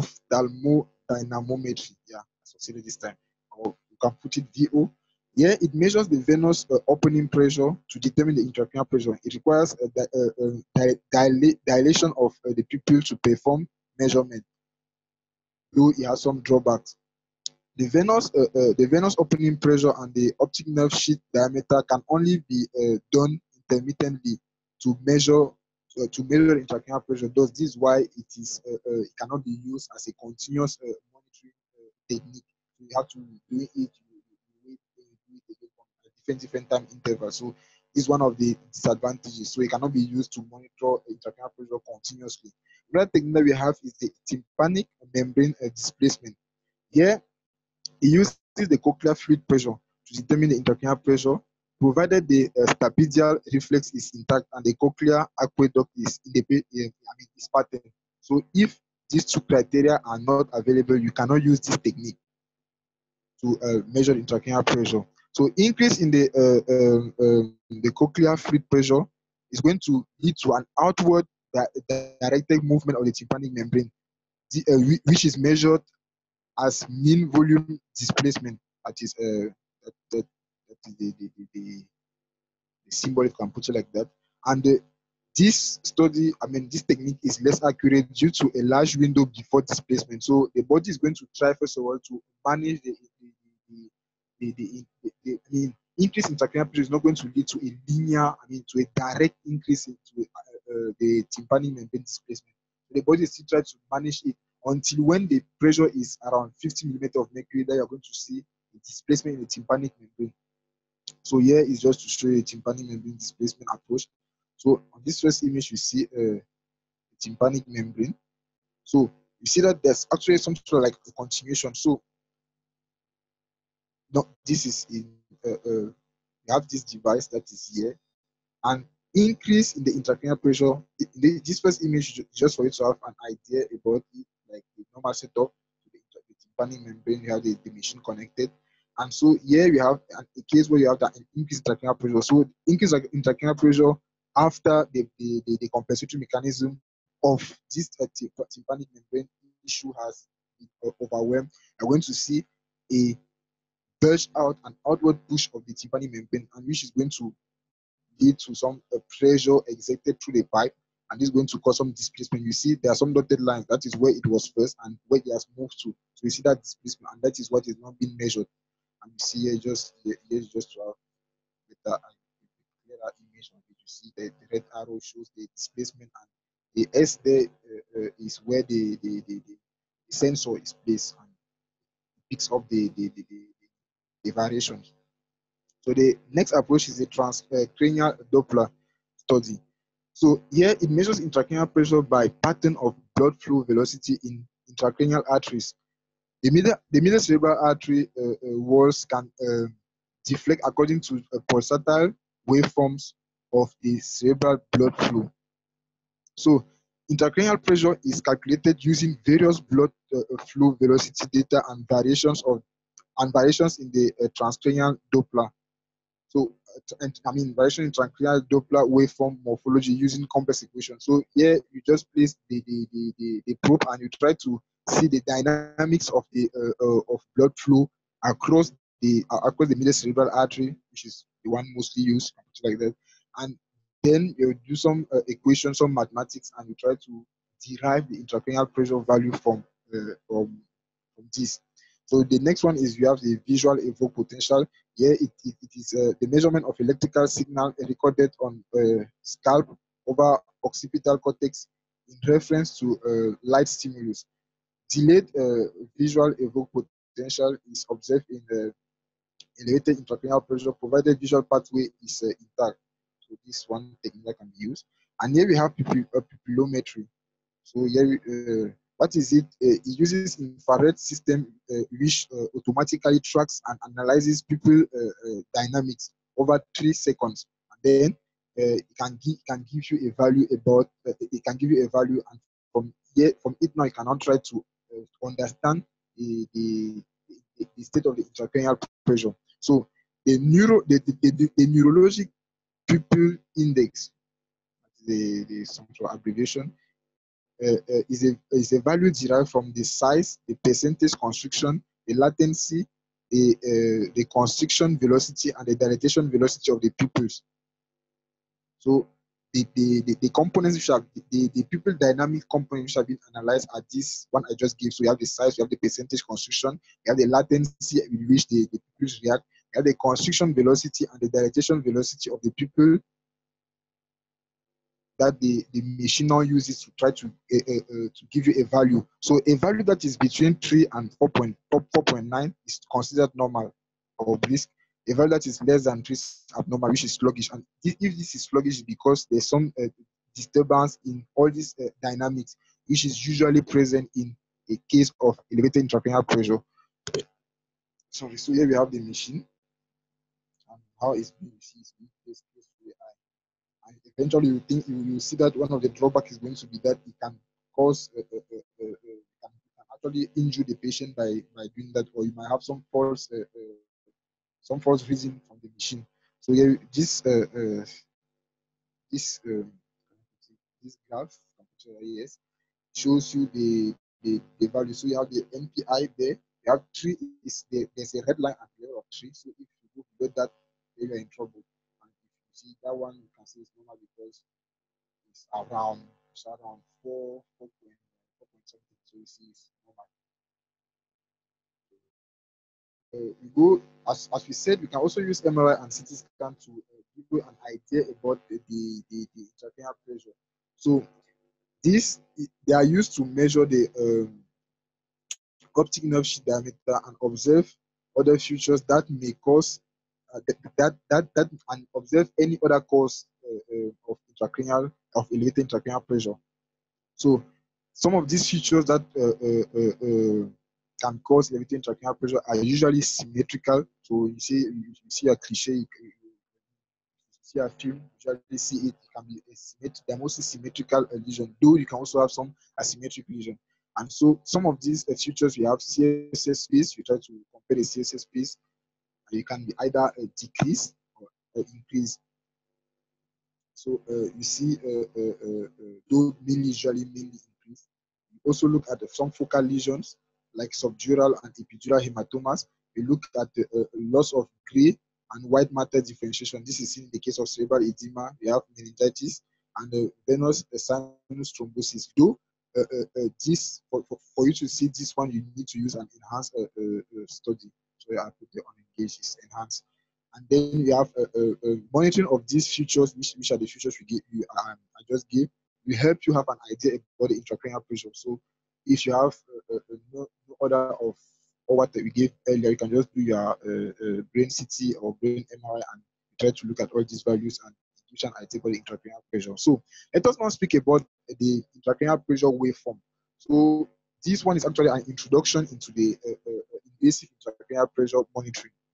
ophthalmodynamometry. Yeah, associated this time. Or you can put it V O. Yeah, it measures the venous uh, opening pressure to determine the intracranial pressure. It requires a, di uh, uh, dil dilation of uh, the pupil to perform measurement, though it has some drawbacks. The venous, uh, uh, the venous opening pressure and the optic nerve sheath diameter can only be uh, done intermittently to measure uh, to measure intracranial pressure. Thus, this is why it is uh, uh, it cannot be used as a continuous uh, monitoring uh, technique. So you have to do it, you, you wait, you do it again from different different time intervals. So this is one of the disadvantages. So it cannot be used to monitor intracranial pressure continuously. Another technique that we have is the tympanic membrane uh, displacement. Here, it uses the cochlear fluid pressure to determine the intracranial pressure, provided the uh, stapedial reflex is intact and the cochlear aqueduct is in the uh, I mean is patterned. So if these two criteria are not available, you cannot use this technique to uh, measure intracranial pressure. So increase in the uh, uh, uh, the cochlear fluid pressure is going to lead to an outward di directed movement of the tympanic membrane, the, uh, which is measured as mean volume displacement. That is uh, that, that, that is the, the, the, the, the symbol, if you can put it like that. And the, this study, I mean, this technique is less accurate due to a large window before displacement. So the body is going to try, first of all, to manage the, the, the, the, the, the, the I mean, increase in intracranial pressure is not going to lead to a linear, I mean, to a direct increase into uh, uh, the tympanic membrane displacement. So the body is still trying to manage it until when the pressure is around fifty millimeters of mercury, that you're going to see a displacement in the tympanic membrane. So here is just to show you a tympanic membrane displacement approach. So on this first image, you see uh, the tympanic membrane. So you see that there's actually some sort of like a continuation. So no, this is in uh, uh, we have this device that is here, and increase in the intracranial pressure. In this first image, just for you to have an idea about it, like the normal setup, the, the tympanic membrane, you have the, the machine connected. And so here we have a case where you have that increase in intracranial pressure. So increase in intracranial pressure after the, the, the, the compensatory mechanism of this uh, tympanic membrane issue has been overwhelmed. You're going to see a burst out, an outward push of the tympanic membrane, and which is going to lead to some uh, pressure exerted through the pipe, and this is going to cause some displacement. You see there are some dotted lines. That is where it was first and where it has moved to. So you see that displacement, and that is what is not being measured. And you see here, just here, here just to have better clearer image of it. You see the, the red arrow shows the displacement, and the S there uh, uh, is where the the, the the sensor is placed and picks up the the the, the, the variations. So the next approach is the transcranial Doppler study. So here it measures intracranial pressure by pattern of blood flow velocity in intracranial arteries. The middle, the middle cerebral artery uh, uh, walls can uh, deflect according to uh, pulsatile waveforms of the cerebral blood flow. So intracranial pressure is calculated using various blood uh, flow velocity data and variations of and variations in the uh, transcranial Doppler. So, uh, and, I mean, variation in transcranial Doppler waveform morphology using complex equations. So here you just place the the, the, the, the probe and you try to see the dynamics of the uh, uh, of blood flow across the uh, across the medial cerebral artery, which is the one mostly used, like that. And then you do some uh, equations, some mathematics, and you try to derive the intracranial pressure value from uh, from, from this. So the next one is you have the visual evoked potential. Here it, it, it is uh, the measurement of electrical signal recorded on uh, scalp over occipital cortex in reference to uh, light stimulus. Delayed uh, visual evoked potential is observed in the elevated intracranial pressure provided visual pathway is uh, intact. So this one technique that can be used. And here we have pupil, uh, pupillometry. So here, uh, what is it? Uh, it uses infrared system uh, which uh, automatically tracks and analyzes pupil uh, uh, dynamics over three seconds. And then uh, it can give can give you a value about uh, it can give you a value, and from here from it now you cannot try to uh, understand the, the the, the state of the intracranial pressure. So the neuro the the, the, the neurologic pupil index, the the some sort of abbreviation. Uh, uh, is a is a value derived from the size, the percentage constriction, the latency, the uh, the constriction velocity, and the dilatation velocity of the pupils. So the the, the, the components which have the, the pupil dynamic components which have been analyzed are this one I just gave. So you have the size, you have the percentage constriction, you have the latency with which the, the pupils react, you have the constriction velocity and the dilatation velocity of the pupil that the, the machine now uses to try to uh, uh, uh, to give you a value. So a value that is between three and four point nine is considered normal or brisk. A value that is less than three is abnormal, which is sluggish. And if, if this is sluggish, because there's some uh, disturbance in all these uh, dynamics, which is usually present in a case of elevated intracranial pressure. Sorry, so here we have the machine and how it's being received. And eventually you think you will see that one of the drawbacks is going to be that it can cause uh, uh, uh, uh, can, can actually injure the patient by by doing that, or you might have some false uh, uh, some false reason from the machine. So yeah, this uh, uh, this um, this graph yes shows you the, the the value. So you have the N P I there. You have three. Is the, there's a red line at the level of three. So if you go below that, then you're in trouble. See that one you can see it's normal because it's around it's around four four point four point something, so you see it's normal. Uh, we go as, as we said, we can also use M R I and C T scan to uh, give you an idea about the the, the, the intracranial pressure. So this they are used to measure the um, optic nerve sheath diameter and observe other features that may cause Uh, that that that and observe any other cause uh, uh, of intracranial of elevated intracranial pressure. So some of these features that uh, uh, uh, uh, can cause elevated intracranial pressure are usually symmetrical. So you see you see a cliche, you, you see a film, you usually see it. It can be a symmetric. They're mostly symmetrical uh, lesion, though you can also have some asymmetric lesion. And so some of these uh, features we have C S S space. You try to compare the C S S space. You can be either uh, decrease or uh, increase. So uh, you see, uh, uh, uh, uh, though mainly usually mainly increase. We also look at the, some focal lesions like subdural and epidural hematomas. We look at the uh, loss of gray and white matter differentiation. This is seen in the case of cerebral edema. We have meningitis and the venous sinus thrombosis. Though uh, uh, uh, this for, for, for you to see this one, you need to use an enhanced uh, uh, uh, study. So I put the on engage is enhanced. And then you have a, a, a monitoring of these features, which, which are the features we give you. Um, I just gave. We help you have an idea about the intracranial pressure. So if you have uh, uh, no, no other of or what we gave earlier, you can just do your uh, uh, brain C T or brain M R I and try to look at all these values and give you an idea about the intracranial pressure. So let us now speak about the intracranial pressure waveform. So this one is actually an introduction into the uh, uh, invasive intracranial pressure monitoring.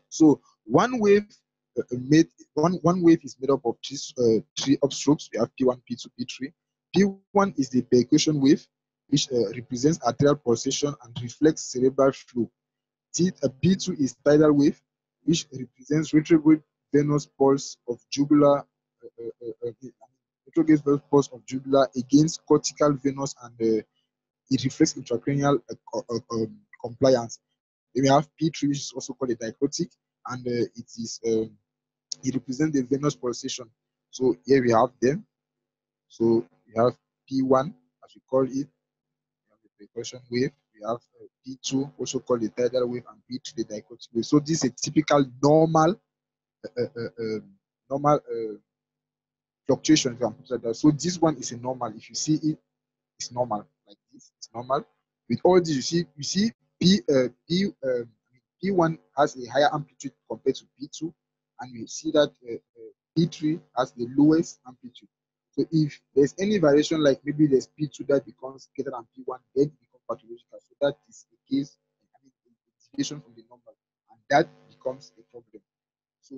So one wave uh, made one one wave is made up of three, uh, three upstrokes. We have P one, P two, P three. P one is the percussion wave, which uh, represents arterial pulsation and reflects cerebral flow. T, uh, P two is tidal wave, which represents retrograde venous pulse of jugular, uh, uh, uh, retrograde venous pulse of jugular against cortical venous, and uh, it reflects intracranial uh, uh, um, compliance. Then we have P three, which is also called a dichrotic, and uh, it is um, it represents the venous pulsation. So here we have them. So we have P one, as we call it, we have the percussion wave. We have uh, P two, also called the tidal wave, and P three, the dichrotic wave. So this is a typical normal, uh, uh, uh, normal uh, fluctuation. So this one is a normal. If you see it, it's normal like this. It's normal. With all this, you see, you see P uh, P uh, P one has a higher amplitude compared to P two, and you see that uh, uh, P three has the lowest amplitude. So if there's any variation, like maybe there's P two that becomes greater than P one, then it becomes pathological. So that is the case, I mean, a deviation from the normal, and that becomes a problem. So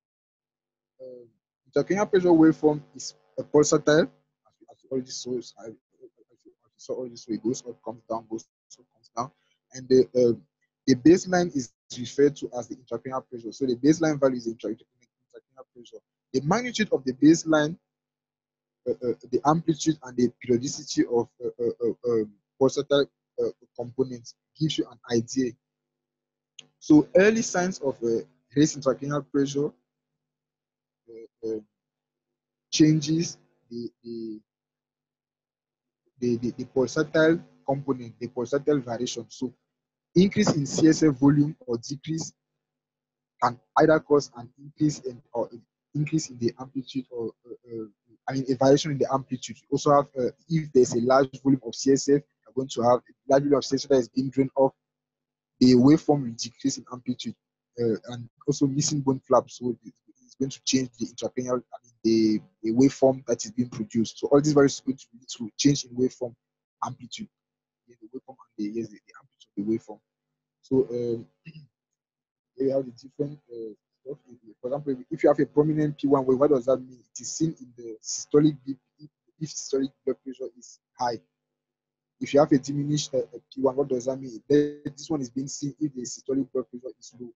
uh, intracranial pressure waveform is a pulsatile, as we, as we already saw. I, So already, so it goes up, comes down, goes up, comes down, and the uh, the baseline is referred to as the intracranial pressure. So the baseline value is the intracranial pressure. The magnitude of the baseline, uh, uh, the amplitude, and the periodicity of uh, uh, uh, um, pulsatile uh, components gives you an idea. So early signs of uh, raised intracranial pressure uh, uh, changes the the The, the, the pulsatile component, the pulsatile variation. So increase in C S F volume or decrease can either cause an increase in or increase in the amplitude, or uh, uh, I mean a variation in the amplitude. You also have uh, if there's a large volume of C S F, you're going to have a large volume of C S F that is being drained off, the waveform will decrease in amplitude, uh, and also missing bone flaps. So it's going to change the intracranial, I mean, the, the waveform that is being produced. So all these values are going to lead to change in waveform amplitude. Yeah, the waveform and the, yes, the, the amplitude of the waveform. So um, here you have the different uh, stuff. For example, if you have a prominent P one wave, what does that mean? It is seen in the systolic B P if systolic blood pressure is high. If you have a diminished uh, P one, what does that mean? This one is being seen if the systolic blood pressure is low.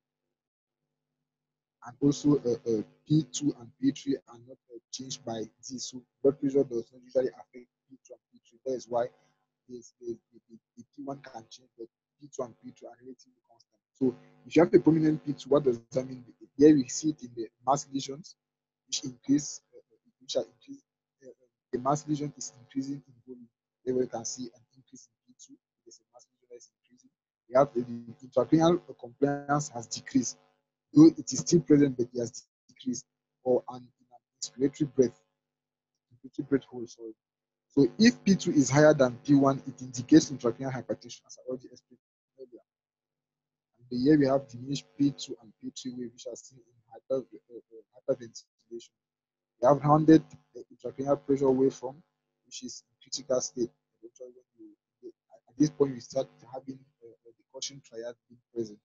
And also uh, uh, P two and P three are not uh, changed by D. So blood pressure does not usually affect P two and P three. That is why this, the, the, the P one can change, but P two and P three are relatively constant. So if you have a prominent P two, what does that mean? Here we see it in the mass lesions, which increase, uh, which are increased. Uh, the mass lesion is increasing in volume. There we can see an increase in P two. There's a mass lesion that is increasing. We have the, the intracranial compliance has decreased. Though it is still present, but it has decreased, or an, an inspiratory breath, inspiratory breath hold. Sorry. So if P two is higher than P one, it indicates intracranial hypertension, as I already explained earlier. And here we have diminished P two and P three wave, which are seen in hyper, uh, hyperventilation. We have rounded uh, intracranial pressure waveform, which is in critical state. When you, at this point, we start having uh, the Cauchy triad being present.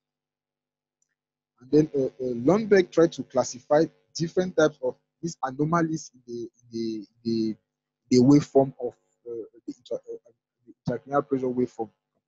And then uh, uh, Lundberg tried to classify different types of these anomalies in the the the, the waveform of uh, the, intra, uh, the intracranial pressure waveform.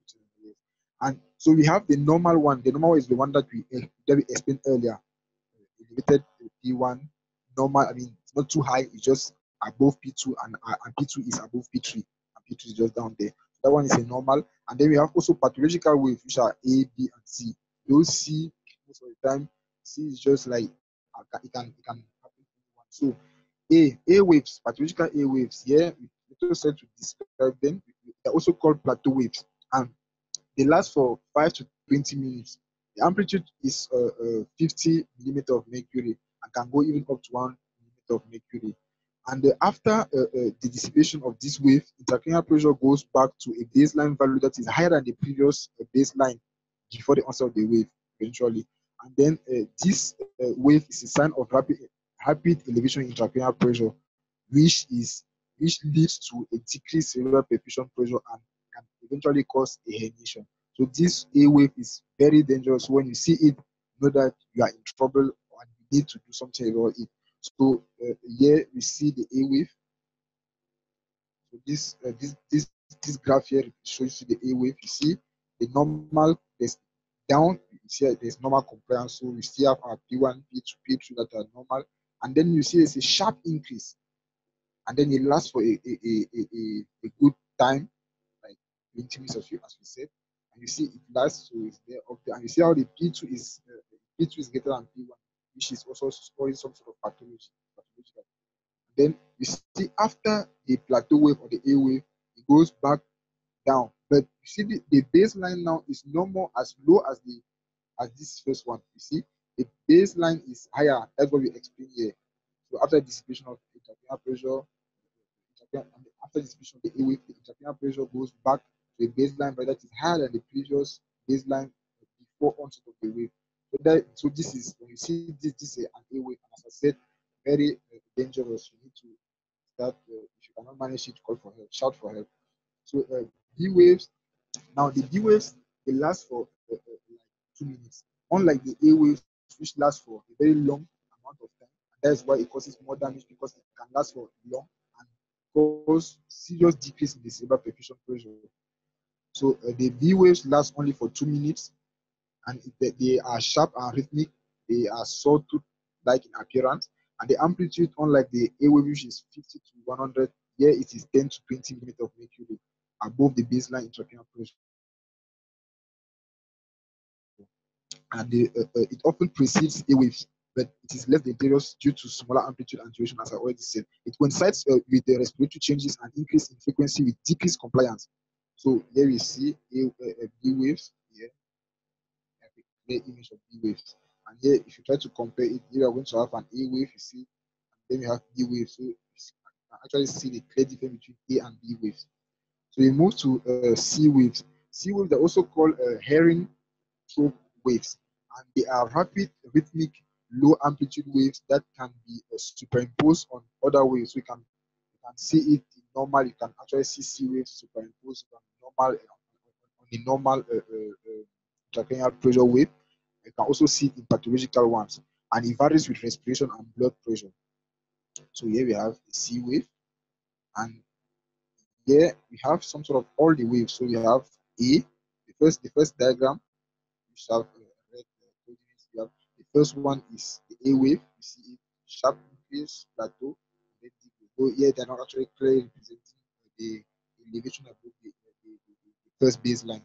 And so we have the normal one. The normal one is the one that we uh, that we explained earlier. Elevated P one, normal. I mean, it's not too high. It's just above P two, and uh, and P two is above P three, and P two is just down there. That one is a normal. And then we have also pathological waves, which are A, B, and C. Those C, most of the time, C is just like uh, it can it can happen. So A A waves, pathological A waves. Yeah, we also said to describe them. They're also called plateau waves, and they last for five to twenty minutes. The amplitude is uh, uh, fifty millimeter of mercury and can go even up to one millimeter of mercury. And uh, after uh, uh, the dissipation of this wave, intracranial pressure goes back to a baseline value that is higher than the previous uh, baseline before the onset of the wave, eventually. And then uh, this uh, wave is a sign of rapid, rapid elevation in intracranial pressure, which is which leads to a decreased cerebral perfusion pressure and can eventually cause a herniation. So this A wave is very dangerous. When you see it, know that you are in trouble and you need to do something about it. So uh, here we see the A wave. So this uh, this this this graph here shows you the A wave. You see the normal, there's down, you see there's normal compliance. So we still have our P one, P two, P three that are normal, and then you see there's a sharp increase, and then it lasts for a a, a, a, a good time, like twenty minutes as we, as we said, and you see it lasts, so it's there up there, and you see how the P two is uh, P two is greater than P one, which is also scoring some sort of pathology. pathological. Then you see after the plateau wave or the A wave, it goes back down. But you see the, the baseline now is no more as low as the as this first one. You see, the baseline is higher. That's what we explain here. So after dissipation of intracranial pressure, after dissipation of the A wave, the intracranial pressure goes back to a baseline, but that is higher than the previous baseline before onset of the wave. So that so this is when you see this, this is an A wave, and as I said, very uh, dangerous. You need to start uh, if you cannot manage it, call for help, shout for help. So uh, B waves. Now the B waves, they last for uh, uh, like two minutes, unlike the A waves, which last for a very long amount of time. And that's why it causes more damage, because it can last for long and cause serious decrease in the cerebral perfusion pressure. So uh, the B waves last only for two minutes, and it, they are sharp and rhythmic. They are sawtooth-like in appearance, and the amplitude, unlike the A wave, which is fifty to one hundred, here it is ten to twenty millimeters of mercury above the baseline intracranial pressure. And the, uh, uh, it often precedes A waves, but it is less dangerous due to smaller amplitude and duration, as I already said. It coincides uh, with the respiratory changes and increase in frequency with decreased compliance. So here we see A, uh, B waves here. Clear image of B waves, and here if you try to compare it, here we are going to have an A wave, you see, and then we have B waves. So you can actually see the clear difference between A and B waves. So we move to uh, C waves. C waves are also called uh, herring throat waves, and they are rapid, rhythmic, low amplitude waves that can be uh, superimposed on other waves. So you can you can see it in normal. You can actually see C waves superimposed on normal on the normal uh, uh, uh, intracranial pressure wave. You can also see it in pathological ones, and it varies with respiration and blood pressure. So here we have a C wave, and here we have some sort of all the waves. So we have A, the first the first diagram, which have uh, red uh, coordinates. We have the first one is the A wave. You see it sharp increase, plateau, then so here they're not actually clearly representing the elevation above the, the, the, the first baseline,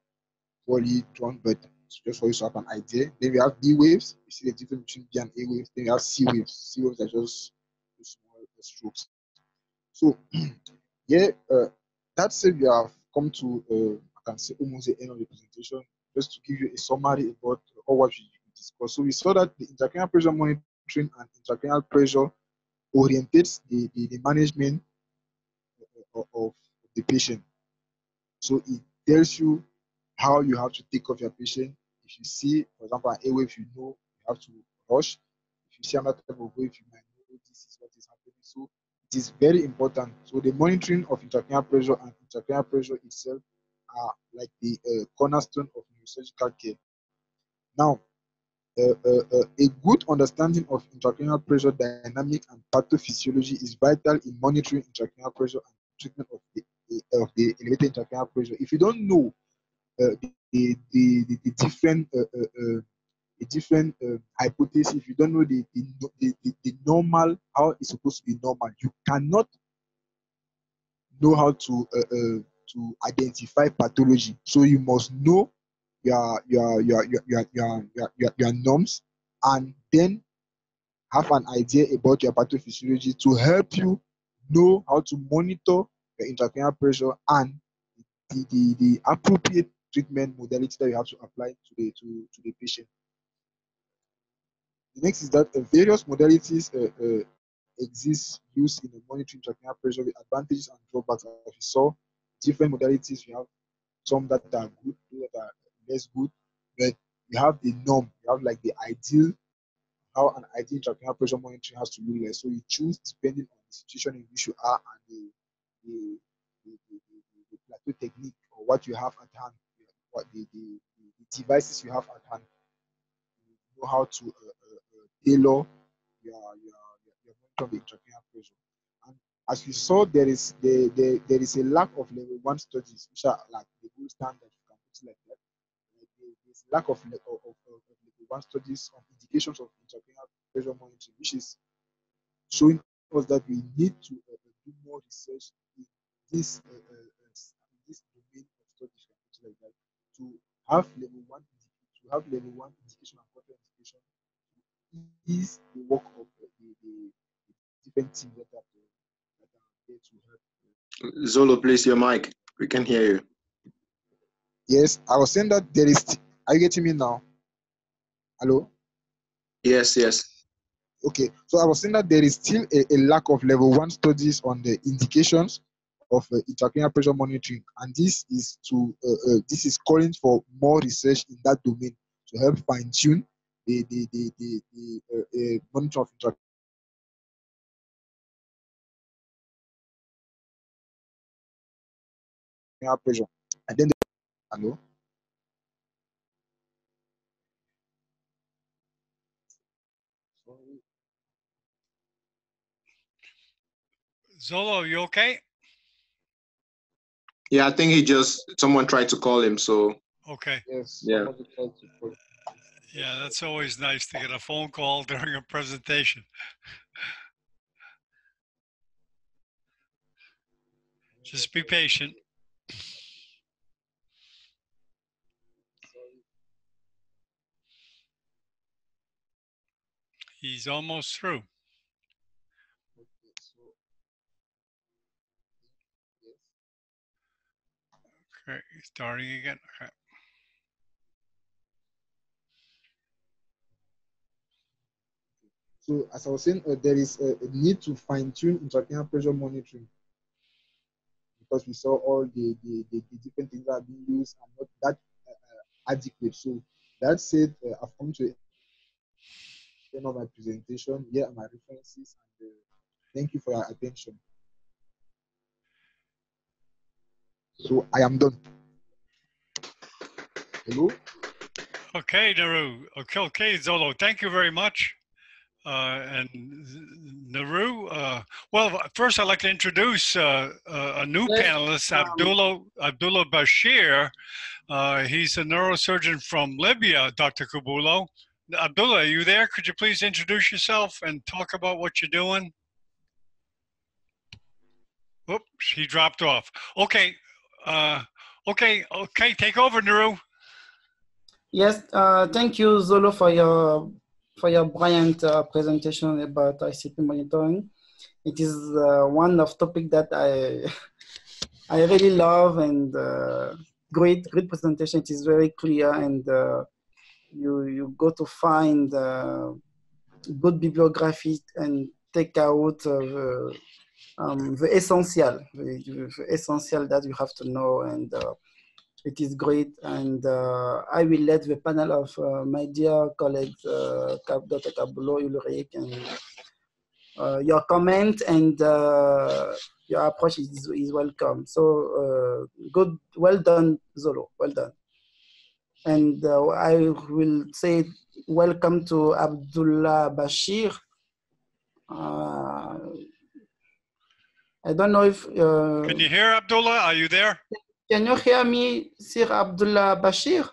poorly drawn, but just for you to have an idea. Then we have B waves. You see the difference between B and A waves. Then we have C waves. C waves are just small strokes. So yeah, uh, that said, we have come to uh, I can say almost the end of the presentation. Just to give you a summary about all what we discussed. So we saw that the intracranial pressure monitoring and intracranial pressure orientates the, the, the management of, of the patient. So it tells you how you have to take care of your patient. If you see, for example, an A wave, you know you have to rush. If you see another type of wave, you might know this is what is happening. So it is very important. So the monitoring of intracranial pressure and intracranial pressure itself are like the uh, cornerstone of neurosurgical care. Now, uh, uh, uh, a good understanding of intracranial pressure dynamic and pathophysiology is vital in monitoring intracranial pressure and treatment of the, of the elevated intracranial pressure. If you don't know uh, the, the, the, the different uh, uh, uh, the different uh, hypotheses, if you don't know the the, the, the the normal, how it's supposed to be normal, you cannot know how to uh, uh, to identify pathology. So you must know your your your your your your, your, your, your norms, and then have an idea about your pathophysiology to help you know how to monitor your intracranial pressure and the, the, the appropriate treatment modality that you have to apply to the to, to the patient. The next is that uh, various modalities uh, uh, exist used in the monitoring intracranial pressure with advantages and drawbacks. As we saw, different modalities. We have some that are good, that are less good, but you have the norm. You have like the ideal, how an ideal intracranial pressure monitoring has to look like. So you choose depending on the situation in which you are and the the, the, the, the, the plateau technique or what you have at hand, what the, the, the devices you have at hand. know how to uh, uh, uh, tailor your, your, your monitor of the intracranial pressure. And as we saw, there is there, there, there is a lack of level one studies, which are like the gold standard, you can put it like that. There's a lack of, of, of, of level one studies on indications of intracranial pressure monitoring, which is showing us that we need to uh, do more research in this uh, uh, in this domain of studies, like that, to have level one to have level one indication and quarter indication is the work of uh, the, the, the different teams that are, that are there to help. Zolo, please, your mic. We can hear you. Yes, I was saying that there is. Are you getting me now? Hello? Yes, yes. Okay, so I was saying that there is still a, a lack of level one studies on the indications of uh, intracranial pressure monitoring, and this is to uh, uh, this is calling for more research in that domain to help fine tune the the the the, the uh, uh, monitoring of intracranial pressure. And then, the, hello. Zolo, you okay? Yeah, I think he just, someone tried to call him, so. Okay. Yes. Yeah. Yeah, that's always nice to get a phone call during a presentation. Just be patient. He's almost through. Okay, starting again. Okay. So as I was saying, uh, there is a, a need to fine-tune intracranial pressure monitoring, because we saw all the, the, the, the different things that are being used and not that uh, uh, adequate. So that said, uh, I've come to the end of my presentation. Here are my references, and uh, thank you for your attention. So I am done. Hello? Okay, Naru. Okay, okay, Zolo. Thank you very much. Uh, and Naru, uh, well, first I'd like to introduce uh, uh, a new Yes, panelist, um, Abdullah, Abdullah Bashir. Uh, he's a neurosurgeon from Libya, Doctor Kabulo. Abdullah, are you there? Could you please introduce yourself and talk about what you're doing? Oops, he dropped off. Okay, uh, okay, okay, take over, Naru. Yes, uh, thank you, Zolo, for your for your brilliant uh, presentation about I C P monitoring. It is uh, one of topic that I I really love, and uh, great great presentation. It is very clear, and uh, you you go to find uh, good bibliography and take out uh, um, the essential, the, the essential that you have to know, and uh, it is great. And uh, I will let the panel of uh, my dear colleagues, uh, Doctor Kabulo, Ulrich, and uh, your comment and uh, your approach is, is welcome. So uh, good, well done, Zolo, well done. And uh, I will say welcome to Abdullah Bashir. Uh, I don't know if... Uh, Can you hear Abdullah? Are you there? Can you hear me, Sir Abdullah Bashir?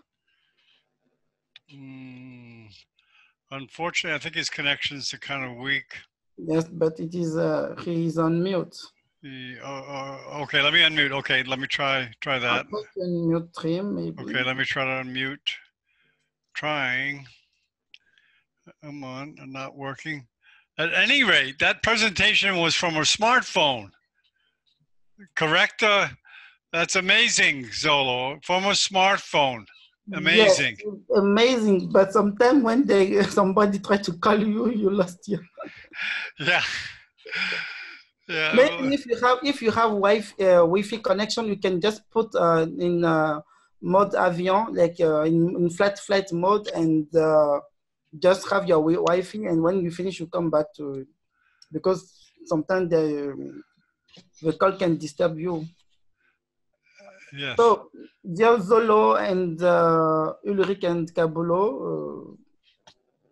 Mm, unfortunately, I think his connections are kind of weak. Yes, but it is, uh, he is on mute. He, uh, uh, okay, let me unmute. Okay, let me try try that. I can mute him, maybe. Okay, let me try to unmute. Trying. Come on, not working. At any rate, that presentation was from a smartphone. Correct? Uh, that's amazing, Zolo. From a smartphone. Amazing. Yes, amazing. But sometimes when they somebody try to call you, you lost you. Yeah. Yeah. Maybe if you have if you have Wi-Fi, uh, Wi-Fi connection, you can just put uh, in uh, mode avion, like uh, in, in flat flight mode, and uh, just have your Wi-Fi. And when you finish, you come back to it, because sometimes the the call can disturb you. Yes. So, dear Zolo and uh, Ulrich and Kabulo, uh,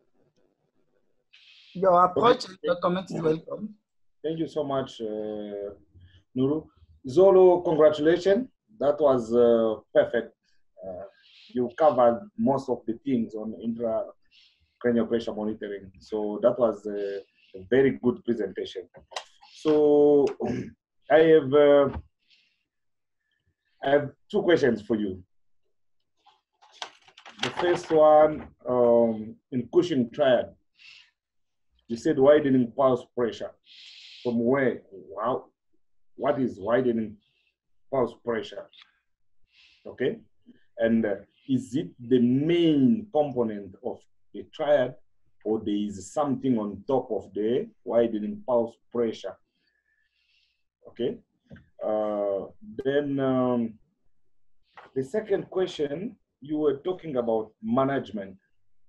Your approach and your comment is welcome. Thank you so much, uh, Nuru. Zolo, congratulations. That was uh, perfect. Uh, you covered most of the things on intracranial pressure monitoring. So that was a, a very good presentation. So I have, uh, I have two questions for you. The first one, um, in Cushing triad, you said widening pulse pressure. From where? Wow. What is widening pulse pressure? Okay. And uh, is it the main component of the triad, or there is something on top of the widening pulse pressure? Okay. Uh, then um, the second question, you were talking about management.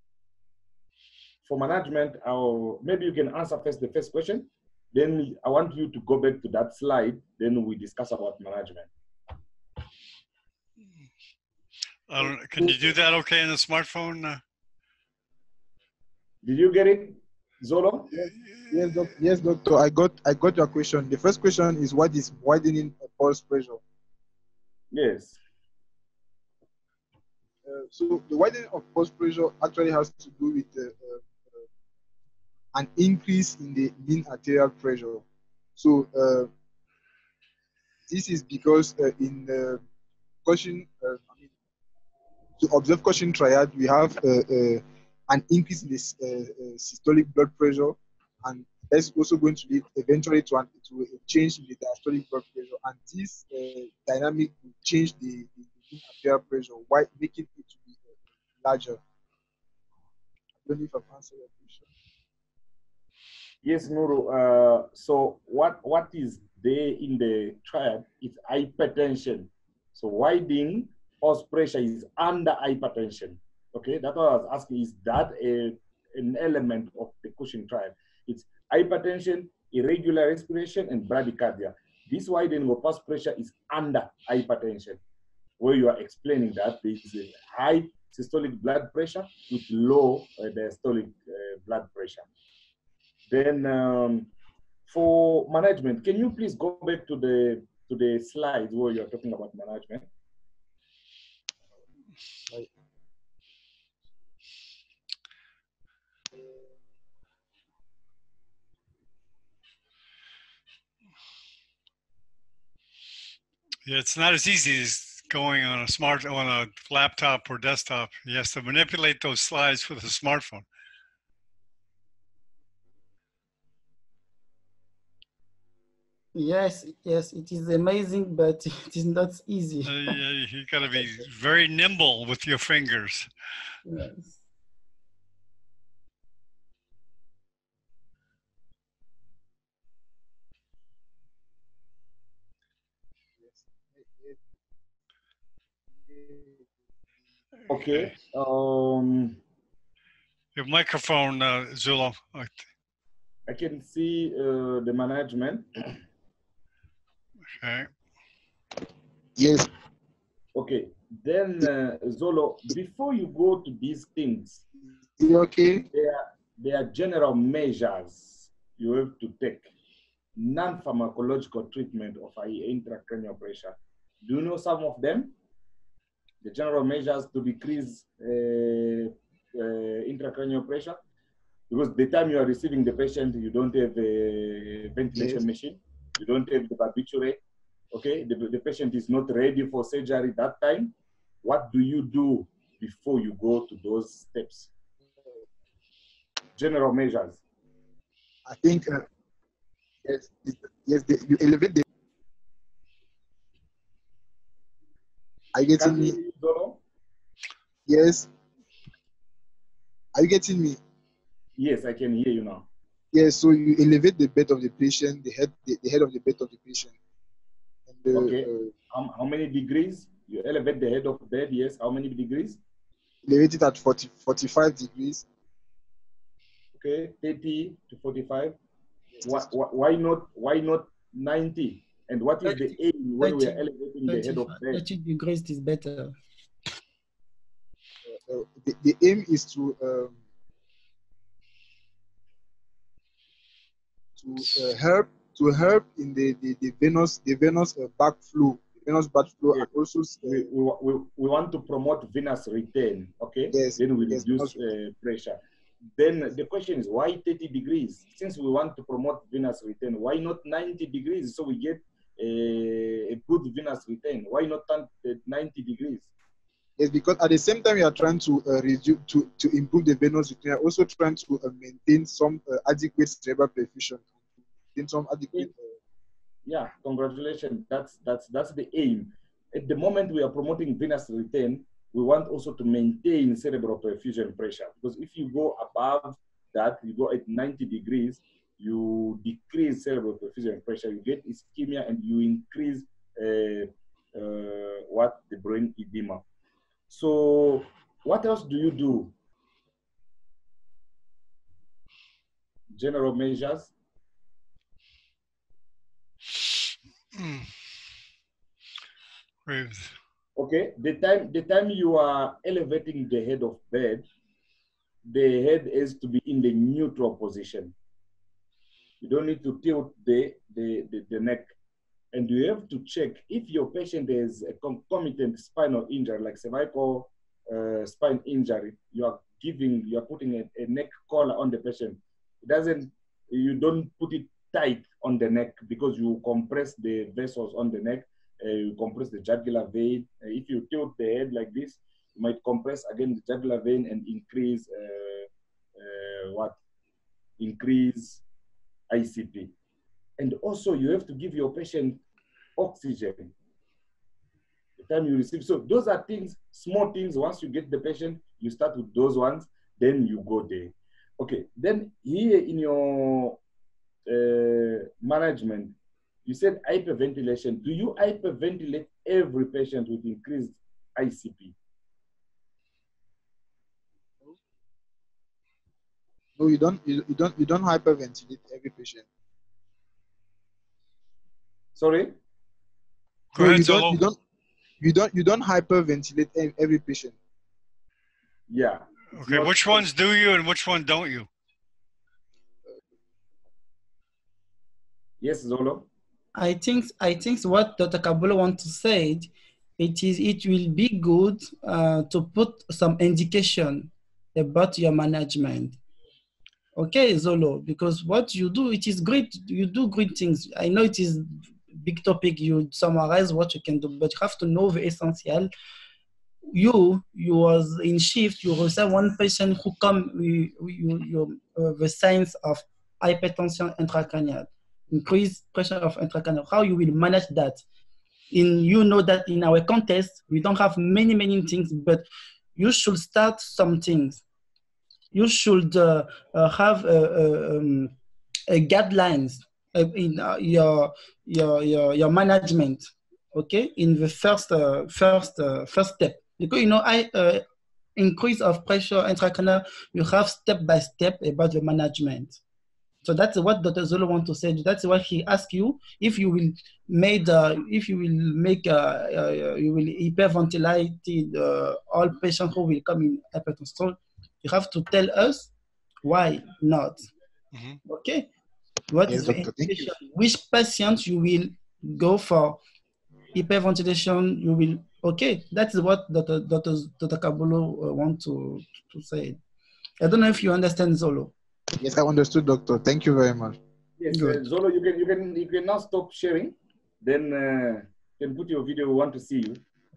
For management, I'll, maybe you can answer first the first question. Then I want you to go back to that slide. Then we discuss about management. I don't, can you do that okay in the smartphone? Uh, Did you get it, Zolo? Yes, yes, doc, yes, doctor. I got, I got your question. The first question is, what is widening pulse pressure? Yes. Uh, so the widening of pulse pressure actually has to do with uh, uh, an increase in the mean arterial pressure. So uh, this is because uh, in uh, Cushing, uh, I mean, to observe Cushing triad, we have uh, uh, an increase in this uh, uh, systolic blood pressure, and that's also going to lead eventually to, an, to a change in the diastolic blood pressure, and this uh, dynamic will change the, the, the mean arterial pressure, while making it to be uh, larger. I don't know if I've answered your question. Yes, Nuru. Uh, so what, what is there in the triad is hypertension. So widening pulse pressure is under hypertension. Okay, that's what I was asking. Is that a, an element of the Cushing triad? It's hypertension, irregular respiration, and bradycardia. This widening of pulse pressure is under hypertension, where you are explaining that there is a high systolic blood pressure with low uh, diastolic uh, blood pressure. Then um, for management, can you please go back to the to the slides where you're talking about management? yeah, it's not as easy as going on a smart on a laptop or desktop. You have to manipulate those slides with a smartphone. Yes, yes, it is amazing, but it is not easy. Uh, you you got to be very nimble with your fingers. Yes. Okay. Um, Your microphone, uh, Zulo. I can see uh, the management. Okay. Yes. Okay. Then uh, Zolo, before you go to these things, Okay. there are, there are general measures you have to take. Non-pharmacological treatment of intracranial pressure. Do you know some of them? The general measures to decrease uh, uh, intracranial pressure? Because the time you are receiving the patient, you don't have a ventilation Yes. machine, you don't have the barbiturate, okay? The, the patient is not ready for surgery that time. What do you do before you go to those steps? General measures. I think, uh, yes, yes, the, you elevate the. Are you getting Can me? you, Zolo? Yes. Are you getting me? Yes, I can hear you now. Yes, so you elevate the bed of the patient, the head, the, the head of the bed of the patient. And the, Okay. uh, How, how many degrees? You elevate the head of the bed, yes. How many degrees? elevate it at forty, forty-five degrees. Okay, thirty to forty-five. Yes, Why, why not why not ninety? And what is the aim when we are elevating the head of bed? thirty degrees is better. Uh, uh, the, the aim is to um, to uh, help to help in the the, the venous the venous uh, backflow, the venous backflow, Yes. and also uh, we, we, we, we want to promote venous return, okay? yes, Then we yes, reduce venous uh, pressure. Then the question is, why thirty degrees? Since we want to promote venous return, why not ninety degrees so we get a, a good venous return? Why not ninety degrees? Yes, because at the same time we are trying to uh, reduce to, to improve the venous return, we are also trying to uh, maintain some uh, adequate cerebral perfusion, maintain some adequate. Uh, yeah, congratulations. That's that's that's the aim. At the moment we are promoting venous return, we want also to maintain cerebral perfusion pressure, because if you go above that, you go at ninety degrees, you decrease cerebral perfusion pressure, you get ischemia, and you increase uh, uh, what the brain edema. So what else do you do? General measures? Mm. Breathe. Okay, the time, the time you are elevating the head of bed, the head is to be in the neutral position. You don't need to tilt the, the, the, the neck. And you have to check if your patient has a concomitant spinal injury, like cervical uh, spine injury, you are giving, you are putting a, a neck collar on the patient. It doesn't, you don't put it tight on the neck because you compress the vessels on the neck, uh, you compress the jugular vein. Uh, if you tilt the head like this, you might compress again the jugular vein and increase uh, uh, what? Increase I C P. And also you have to give your patient oxygen the time you receive. So those are things, small things. Once you get the patient, you start with those ones, then you go there. Okay, then here in your uh, management, you said hyperventilation. Do you hyperventilate every patient with increased I C P? no, you don't. You, you don't. You don't hyperventilate every patient. Sorry? Go No, ahead, you don't. Zolo. You don't. You don't. You don't hyperventilate ev- every patient. Yeah. Okay, Not- which ones do you and which one don't you? Yes, Zolo? I think I think what Doctor Kabulo wants to say, it is it will be good uh, to put some indication about your management. Okay, Zolo, because what you do, it is great. You do great things. I know it is big topic. You summarize what you can do, but you have to know the essential. You you was in shift. You receive one patient who come with you, you, uh, the signs of hypertension intracranial, increased pressure of intracranial. How you will manage that? In you know that in our context we don't have many many things, but you should start some things. You should uh, uh, have uh, uh, um, uh, guidelines uh, in uh, your, your your your management. Okay, in the first uh, first uh, first step, because you know I uh, increase of pressure intracranial, you have step by step about the management. So that's what Doctor Zolo wants to say. That's what he asked you. If you will made, uh, if you will make, uh, uh, you will hyperventilate uh, all patients who will come in hypertension. So you have to tell us why not. Mm-hmm. Okay. What Yes, is the doctor. Thank you. indication? Which patients you will go for hyperventilation? You will. Okay. That's what Doctor Doctor Doctor Kabulo uh, want to to say. I don't know if you understand Zolo. Yes, I understood, doctor. Thank you very much. Yes, uh, Good. Zolo, you can you can you can now stop sharing. Then uh, you can put your video. We want to see you.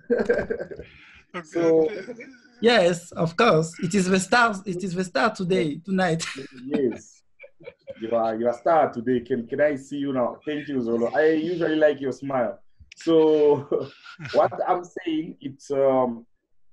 Okay. So Yes, of course. It is the start. It is the start today, tonight. yes, you are you are star today. Can can I see you now? Thank you, Zolo. I usually like your smile. So what I'm saying, it's um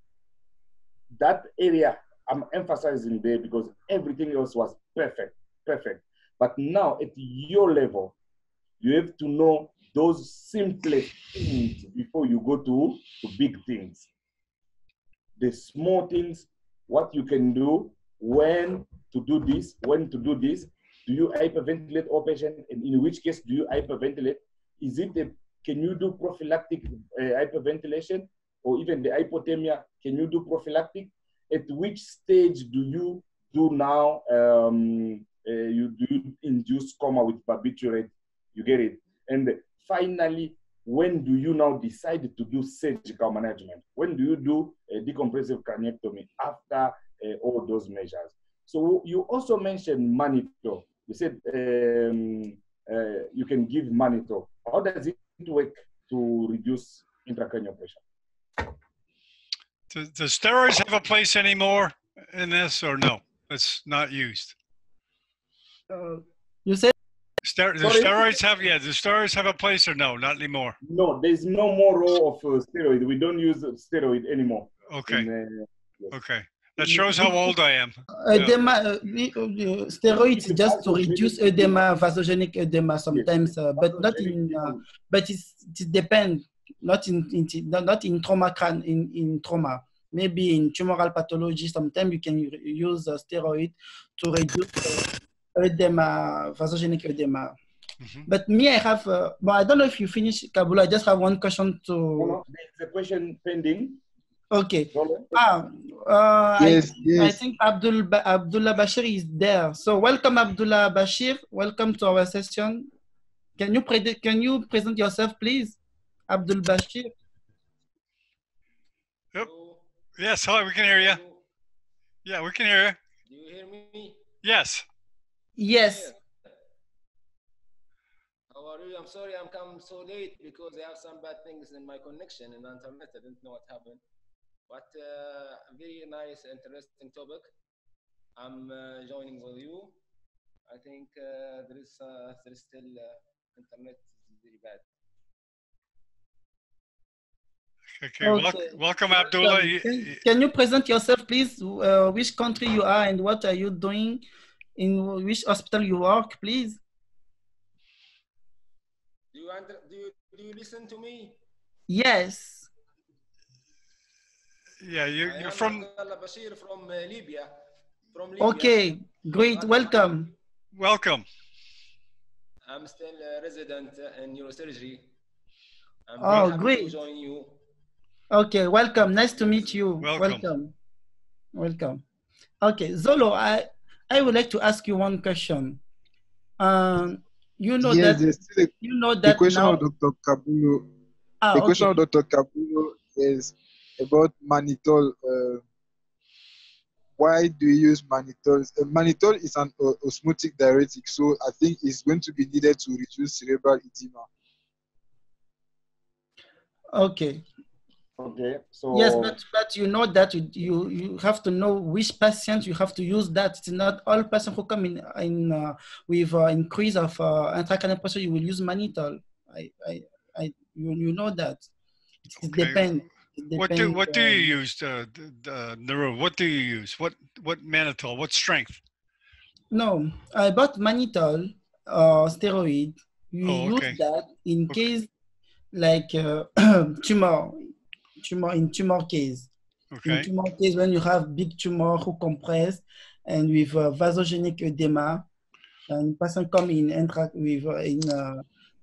that area I'm emphasizing there because everything else was perfect, perfect. But now at your level, you have to know those simplest things before you go to, to big things. The small things, what you can do, when to do this, when to do this. Do you hyperventilate all patients? And in which case do you hyperventilate? Is it a, can you do prophylactic uh, hyperventilation? Or even the hypothermia, can you do prophylactic? At which stage do you do now um, uh, you do induce coma with barbiturate, you get it. And finally, when do you now decide to do surgical management? When do you do a decompressive craniectomy after uh, all those measures? So you also mentioned monitor. You said um, uh, you can give monitor. How does it work to reduce intracranial pressure? Does, does steroids have a place anymore in this, or no? It's not used. Uh, you said Ster the Sorry? steroids have, yeah, the steroids have a place or no? Not anymore. No, there's no more role of uh, steroid. We don't use steroid anymore. Okay. In, uh, yes. Okay. That shows how old I am. edema, uh, we- uh, steroids just to reduce edema, vasogenic edema sometimes, uh, but not in, uh, but it's, it depends, not in, in, not in trauma, can, in, in trauma. Maybe in tumoral pathology, sometimes you can use uh, steroid to reduce uh, edema, vasogenic edema. Mm-hmm. But me, I have, uh, but I don't know if you finish, Kabula. I just have one question to. No, no, there's a question pending. Okay. Sorry. Ah, uh, Yes, I, yes. I think Abdul ba Abdullah Bashir is there. So welcome, Abdullah Bashir. Welcome to our session. Can you pre can you present yourself, please, Abdul Bashir? Yep. Yes, hello, we can hear you. Yeah, we can hear you. Do you hear me? Yes. Yes. How are you? I'm sorry I'm coming so late because I have some bad things in my connection and the internet. I didn't know what happened. But uh, very nice, interesting topic. I'm uh, joining with you. I think uh, there is uh, there is still uh, internet is very bad. Okay. Wel Okay. welcome, Abdullah. Can, can you present yourself, please? Uh, which country you are and what are you doing? In which hospital you work, please? Do you under, do you do you listen to me? Yes. Yeah, you, I you're am from. Abdullah Bashir from uh, Libya. From Libya. Okay. Great. Welcome. Welcome. I'm still a resident in neurosurgery. I'm Oh, very happy great. to join you. Okay, welcome. Nice to meet you. Welcome. Welcome. Welcome. Okay, Zolo, I, I would like to ask you one question. Um, you know Yes, that there's still a, you know the that question now. of Doctor Kabulo. Ah, The question okay. of Doctor Kabulo is about mannitol. Uh, why do you use mannitol? Uh, mannitol is an uh, osmotic diuretic, so I think it's going to be needed to reduce cerebral edema. Okay. Okay. So Yes, but but you know that you you, you have to know which patients you have to use that. It's not all patients who come in in uh, with uh, increase of uh, intracranial pressure. You will use mannitol. I I I you you know that. It, it Okay. depends. It What do depends, what do you um, use, uh, uh, Naru? What do you use? What what mannitol? What strength? No, about mannitol or steroid, we Oh, use okay. that in Okay. case like uh, tumor, tumor in tumor case. In Okay. tumor case, when you have big tumor who compress and with uh, vasogenic edema, and person come in intra with uh, in uh,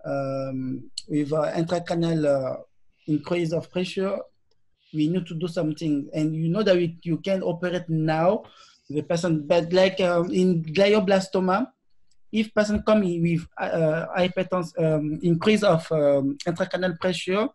um, with uh, intracranial uh, increase of pressure, we need to do something. And you know that we, you can operate now the person, but like um, in glioblastoma, if person come in with uh, hypertension, um, increase of um, intracranial pressure,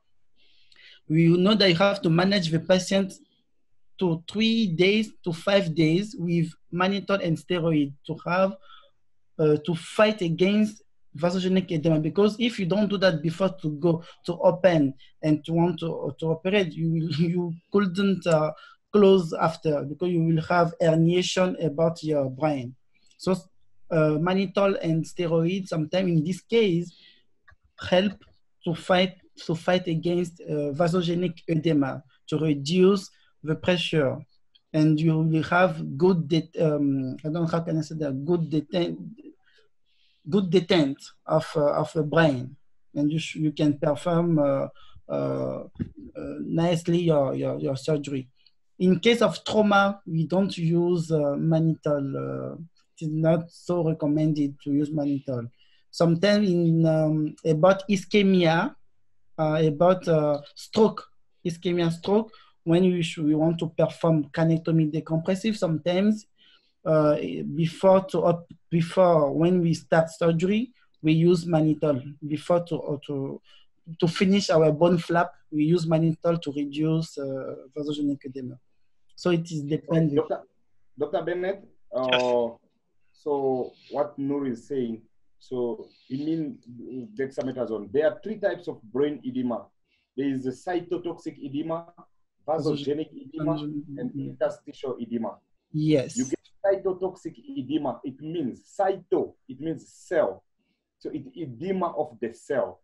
we know that you have to manage the patient to three days to five days with mannitol and steroid to have uh, to fight against vasogenic edema. Because if you don't do that before to go to open and to want to, to operate, you you couldn't uh, close after because you will have herniation about your brain. So uh, mannitol and steroid sometimes in this case help to fight to fight against uh, vasogenic edema to reduce the pressure, and you will have good det um, I don't know how can I say that good detent good detent of uh, of the brain, and you you can perform uh, uh, uh, nicely your, your your surgery. In case of trauma, we don't use uh, mannitol. Uh, it is not so recommended to use mannitol. Sometimes in um, about ischemia, uh, about uh, stroke, ischemia stroke, when we, should, we want to perform craniotomy decompressive, sometimes uh, before to up before when we start surgery, we use mannitol before to or to to finish our bone flap. We use mannitol to reduce uh, vasogenic edema. So it is dependent. Doctor Doctor Bennett. Uh, Yes. So what Noor is saying. So it means dexamethasone. There are three types of brain edema. There is a cytotoxic edema, vasogenic edema, and interstitial edema. Yes. You get cytotoxic edema. It means cyto. It means cell. So it's edema of the cell.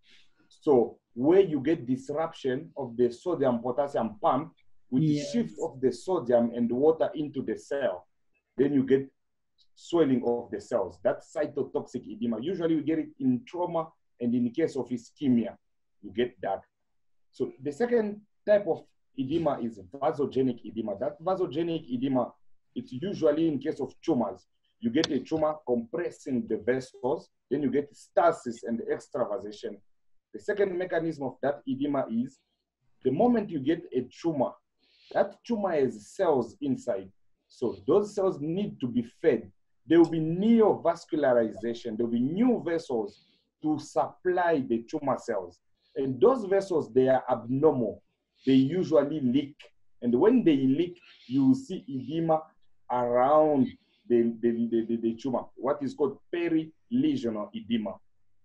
So where you get disruption of the sodium potassium pump with Yes. the shift of the sodium and the water into the cell, then you get swelling of the cells. That's cytotoxic edema. Usually we get it in trauma, and in the case of ischemia, you get that. So the second type of edema is vasogenic edema. That vasogenic edema, it's usually in case of tumors. You get a tumor compressing the vessels, then you get stasis and extravasation. The second mechanism of that edema is the moment you get a tumor, that tumor has cells inside. So those cells need to be fed. There will be neovascularization. There will be new vessels to supply the tumor cells. And those vessels, they are abnormal. They usually leak. And when they leak, you see edema around the, the, the, the, the tumor, what is called perilesional edema.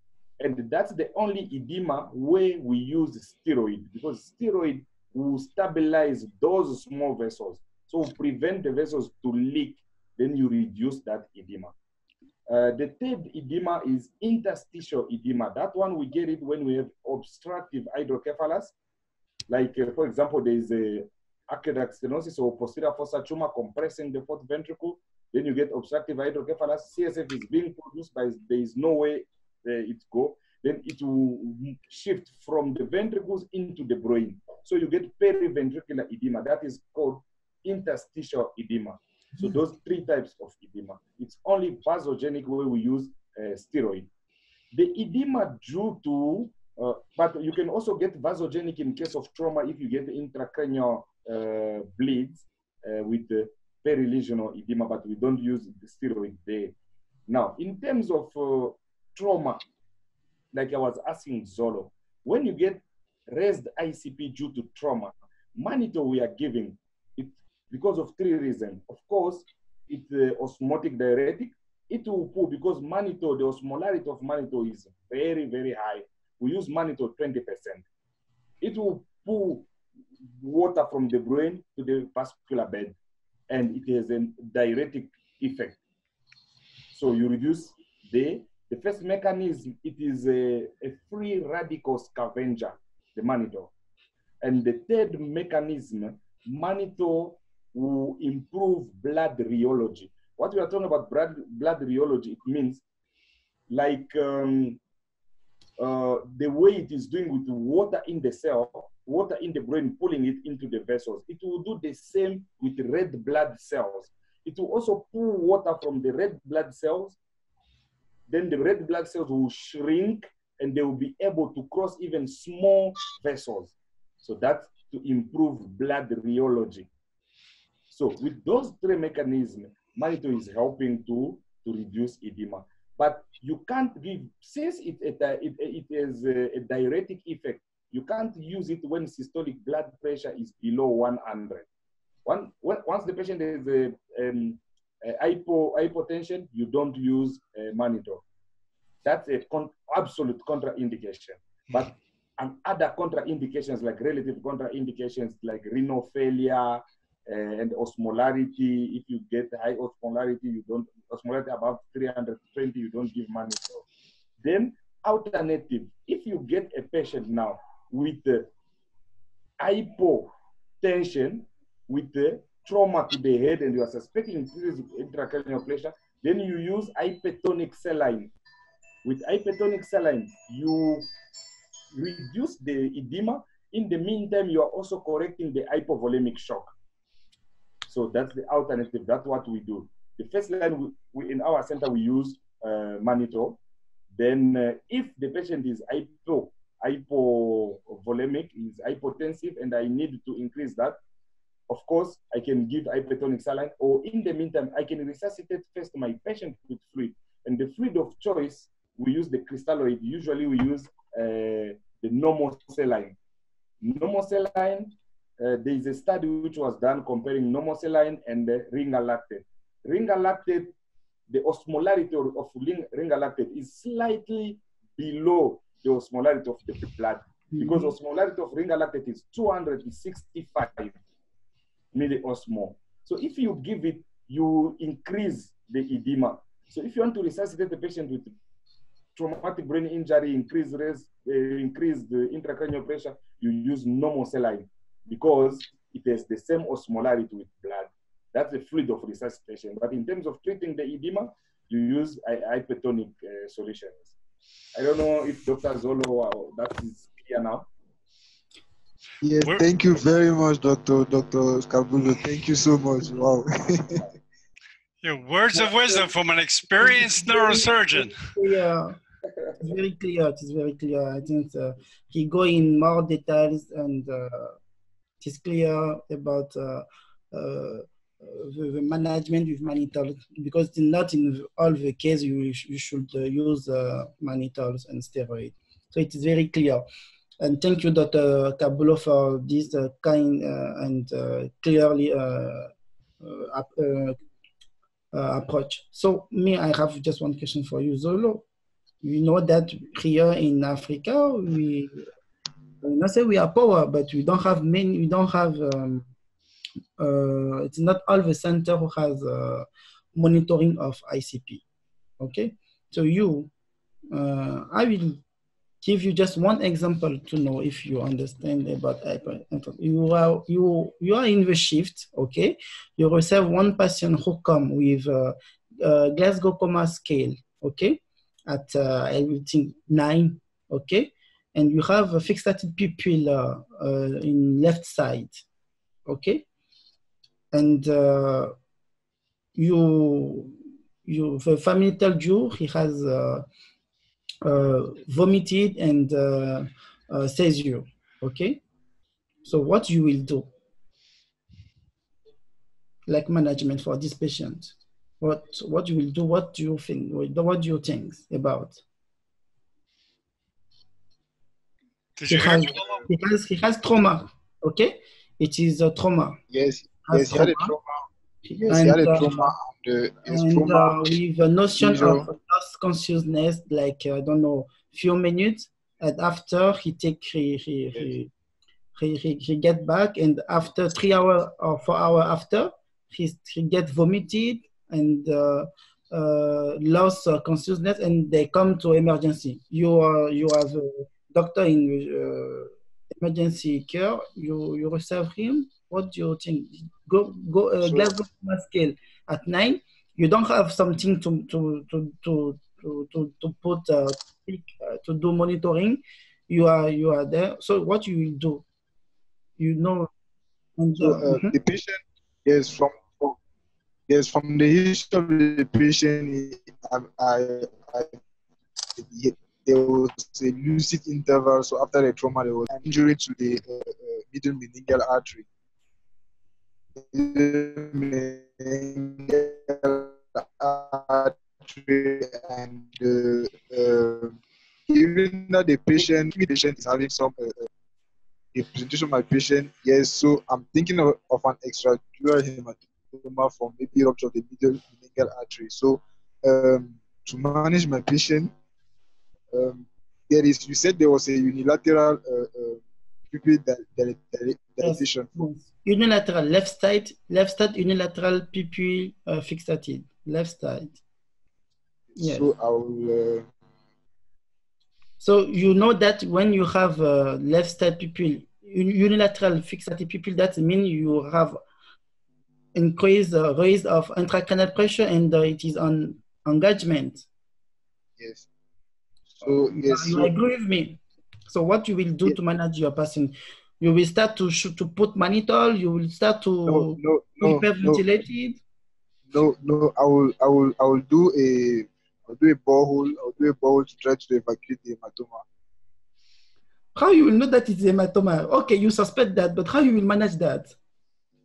And that's the only edema where we use steroid, because steroid will stabilize those small vessels. So prevent the vessels to leak, then you reduce that edema. Uh, the third edema is interstitial edema. That one, we get it when we have obstructive hydrocephalus. Like, uh, for example, there is a aqueduct stenosis or posterior fossa tumor compressing the fourth ventricle. Then you get obstructive hydrocephalus. C S F is being produced, but there is no way uh, it go. Then it will shift from the ventricles into the brain. So you get periventricular edema. That is called interstitial edema. So those three types of edema. It's only vasogenic where we use uh, steroid. The edema due to, uh, but you can also get vasogenic in case of trauma if you get intracranial uh, bleeds uh, with the perilesional edema, but we don't use the steroid there. Now, in terms of uh, trauma, like I was asking Zolo, when you get raised I C P due to trauma, mannitol we are giving it because of three reasons. Of course, it's the osmotic diuretic. It will pull because mannitol, the osmolarity of mannitol is very, very high. We use mannitol twenty percent. It will pull water from the brain to the vascular bed, and it has a diuretic effect. So you reduce the, the first mechanism, it is a, a free radical scavenger, the mannitol. And the third mechanism, mannitol will improve blood rheology. What we are talking about blood, blood rheology, it means like um, uh, the way it is doing with water in the cell, water in the brain, pulling it into the vessels. It will do the same with red blood cells. It will also pull water from the red blood cells. Then the red blood cells will shrink and they will be able to cross even small vessels. So that's to improve blood rheology. So with those three mechanisms, mannitol is helping to, to reduce edema. But you can't give, since it, it, it, it has a, a diuretic effect, you can't use it when systolic blood pressure is below one hundred. One, once the patient has a, um, a hypo, hypotension, you don't use uh, mannitol. That's a con absolute contraindication. But and other contraindications like relative contraindications like renal failure, Uh, and osmolarity, if you get high osmolarity, you don't, osmolarity above three hundred twenty, you don't give mannitol. Then alternative, if you get a patient now with the hypotension, with the trauma to the head, and you are suspecting increased intracranial pressure, then you use hypertonic saline. With hypertonic saline, you reduce the edema. In the meantime, you are also correcting the hypovolemic shock. So that's the alternative. That's what we do. The first line we, we in our center we use uh, mannitol. Then uh, if the patient is hypo, hypovolemic, is hypotensive, and I need to increase that, of course, I can give hypertonic saline, or in the meantime, I can resuscitate first my patient with fluid. And the fluid of choice, we use the crystalloid. Usually we use uh, the normal saline. Normal saline, uh, there is a study which was done comparing normal saline and the ringer lactate. Ringer lactate, the osmolarity of, of ringer lactate is slightly below the osmolarity of the blood, because osmolarity of ringer lactate is two hundred sixty-five milliosmol. So if you give it, you increase the edema. So if you want to resuscitate the patient with traumatic brain injury, increase raise, uh, increase the intracranial pressure, you use normal saline because it has the same osmolarity with blood. That's the fluid of resuscitation. But in terms of treating the edema, you use hypertonic uh, solutions. I don't know if Doctor Zolo, uh, that is clear now. Yes, We're, thank you very much, Doctor Doctor Kabulo. Thank you so much. Wow. yeah, words of wisdom from an experienced neurosurgeon. Yeah, it's very clear. It's very clear. I think uh, he go in more details, and uh, it is clear about uh, uh, the, the management with mannitol, because not in all the cases you, you should uh, use uh, mannitols and steroids. So it is very clear. And thank you, Doctor Kabulo, for this uh, kind uh, and uh, clearly uh, uh, uh, uh, approach. So me, I have just one question for you, Zolo. You know that here in Africa, we not say we are poor, but we don't have many. We don't have. Um, uh, it's not all the center who has uh, monitoring of I C P. Okay, so you, uh, I will give you just one example to know if you understand about hyper. You are you you are in the shift. Okay, you receive one patient who come with uh, uh, Glasgow Coma scale. Okay, at uh, I think nine. Okay, and you have a fixated pupil uh, uh, in left side. Okay, and uh, you you the family told you he has. Uh, Uh, vomited and uh, uh, seizure. Okay, so what you will do, like management for this patient? What what you will do? What do you think? What do you think about? Did he you has hear? he has he has trauma. Okay, it is a trauma. Yes, Has yes, he had a trauma. Yes, and, he had a uh, trauma, and uh, his and trauma. uh, with a notion seizure. of lost consciousness, like uh, I don't know, few minutes, and after he take he he, he He, he, he get back, and after three hours or four hours after, he, he get vomited and uh, uh, lost uh, consciousness, and they come to emergency. You are you have a doctor in uh, emergency care. You you receive him. What do you think? Go go uh, So- Glasgow Coma scale at nine. You don't have something to to to to to to, to put uh, to do monitoring. You are you are there. So what you will do? You know, and, So uh, uh, mhm. the patient, yes, from, from yes, from the history of the patient, I, I, I he, there was a lucid interval. So after the trauma, there was an injury to the uh, uh, middle meningeal artery. Meningeal artery, and uh, uh, even though the patient, the patient is having some. Uh, the presentation of my patient, yes, so I'm thinking of, of an extradural hematoma from maybe rupture of the middle meningeal artery. So um, to manage my patient, um, there is, you said there was a unilateral uh, uh, pupil dilatation. Yes, yes. Unilateral, left side, left side unilateral pupil uh, fixated, left side. Yes. So I will. Uh, So you know that when you have a left side pupil, unilateral fixated pupil, that means you have increased uh, raise of intracranial pressure, and uh, it is on engagement. yes. So yes. You So, agree with me? So what you will do yes. to manage your patient? You will start to shoot, to put mannitol. You will start to No, no, no, hyperventilated. No, no. I will, I will, I will do a, I'll do a borehole. I'll do a borehole to try to evacuate the hematoma. How you will know that it's hematoma? Okay, you suspect that, but how you will manage that?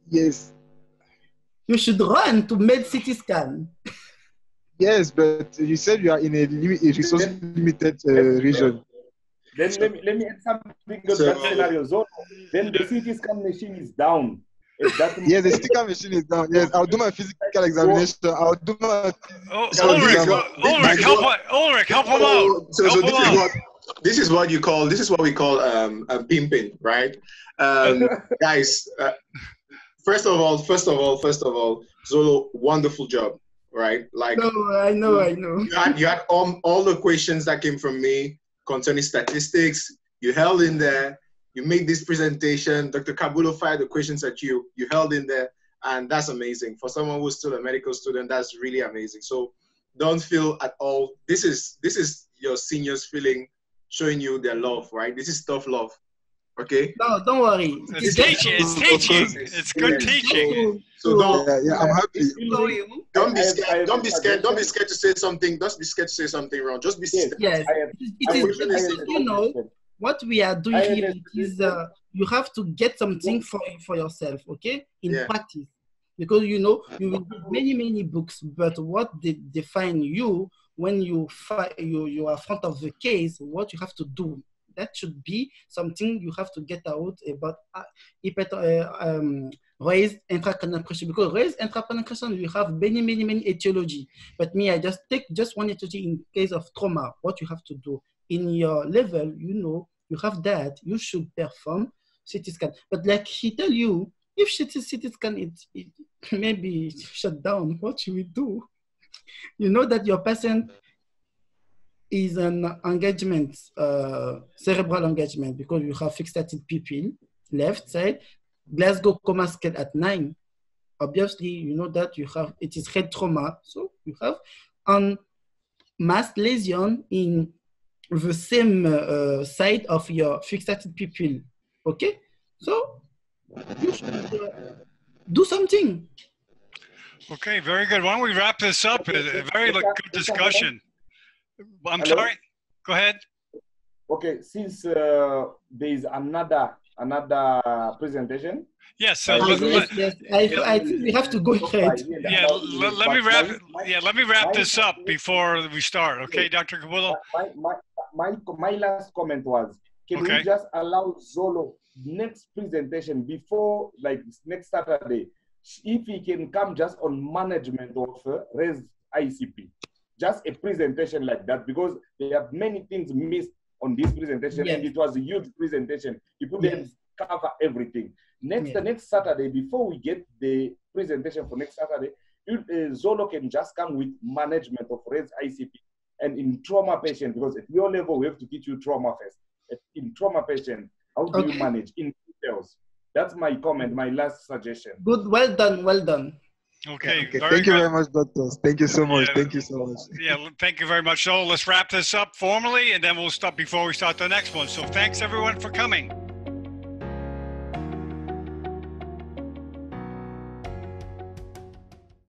Yes. You should run to med C T scan. Yes, but you said you are in a, limi- a resource limited uh, region. Then let me let me add something to So- that scenario. So then the C T scan machine is down. If that Yes, the sticker machine is down. Yes, I'll do my physical examination. I'll do my. Oh, So Ulrich, this is what- Ulrich, this- help, Ulrich, help him out. So, so Help this him is out. what this is what you call this is what we call um, a pimping, right? Um, guys, uh, first of all, first of all, first of all, Zolo, wonderful job, right? Like No, I know, I know. you had you had all, all the questions that came from me concerning statistics. You held in there. You made this presentation. Doctor Kabulo fired the questions at you. You held in there, and that's amazing. For someone who's still a medical student, that's really amazing. So don't feel at all. This is this is your seniors feeling, showing you their love, right? This is tough love. Okay. No, don't worry. It's just teaching. It's Of teaching. course. It's good Yes. teaching. to- So to- don't Yeah, yeah, I'm happy. show you. don't be I have- I scared. have Don't be a scared. Don't be suggestion. scared to say something. Don't be scared to say something wrong. Just be Yes. scared. Yes, I have- it I is, have- it I is have just, a you know, suggestion. what we are doing I have here a is uh, you have to get something for for yourself, okay, in Yeah. practice, because you know you will read many many books, but what they define you when you fi- you you are front of the case, what you have to do. That should be something you have to get out about uh, hyper- uh, um, raised intracranial pressure, because raised intracranial pressure you have many many many etiology. But me, I just take just one etiology in case of trauma. What you have to do in your level, you know, you have that, you should perform C T scan. But like he tell you, if C T, C T scan it, it maybe shut down, what should we do? You know that your patient is an engagement, uh, cerebral engagement, because you have fixated pupil, left side, Glasgow coma scale at nine. Obviously, you know that you have, it is head trauma. So you have an mass lesion in the same uh, side of your fixated pupil. Okay? So you should uh, do something. Okay, very good. Why don't we wrap this up? A a very like, good discussion. I'm Hello? sorry. Go ahead. Okay, since uh, there is another another presentation. Yes. So Uh, let, yes, let- yes. I, I think we have to go ahead. yeah, let, let me wrap. Yeah, let me wrap this up before we start. Okay, Doctor Kabulo. My, my, my, my last comment was, can Okay. we just allow Zolo next presentation before, like next Saturday, if he can come just on management of uh, RES I C P, just a presentation like that, because there are many things missed on this presentation, Yes. and it was a huge presentation. You couldn't Yes. cover everything. Next, Yes. the next Saturday, before we get the presentation for next Saturday, you, uh, Zolo can just come with management of RES I C P and in trauma patient, because at your level, we have to teach you trauma first. At- In trauma patient, how do you Okay. manage in details? That's my comment, my last suggestion. Good, well done, well done. Okay, Okay, very thank you good. very much, doctors. Thank you so much. Yeah. Thank you so much. Yeah, thank you very much. So let's wrap this up formally, and then we'll stop before we start the next one. So thanks everyone for coming.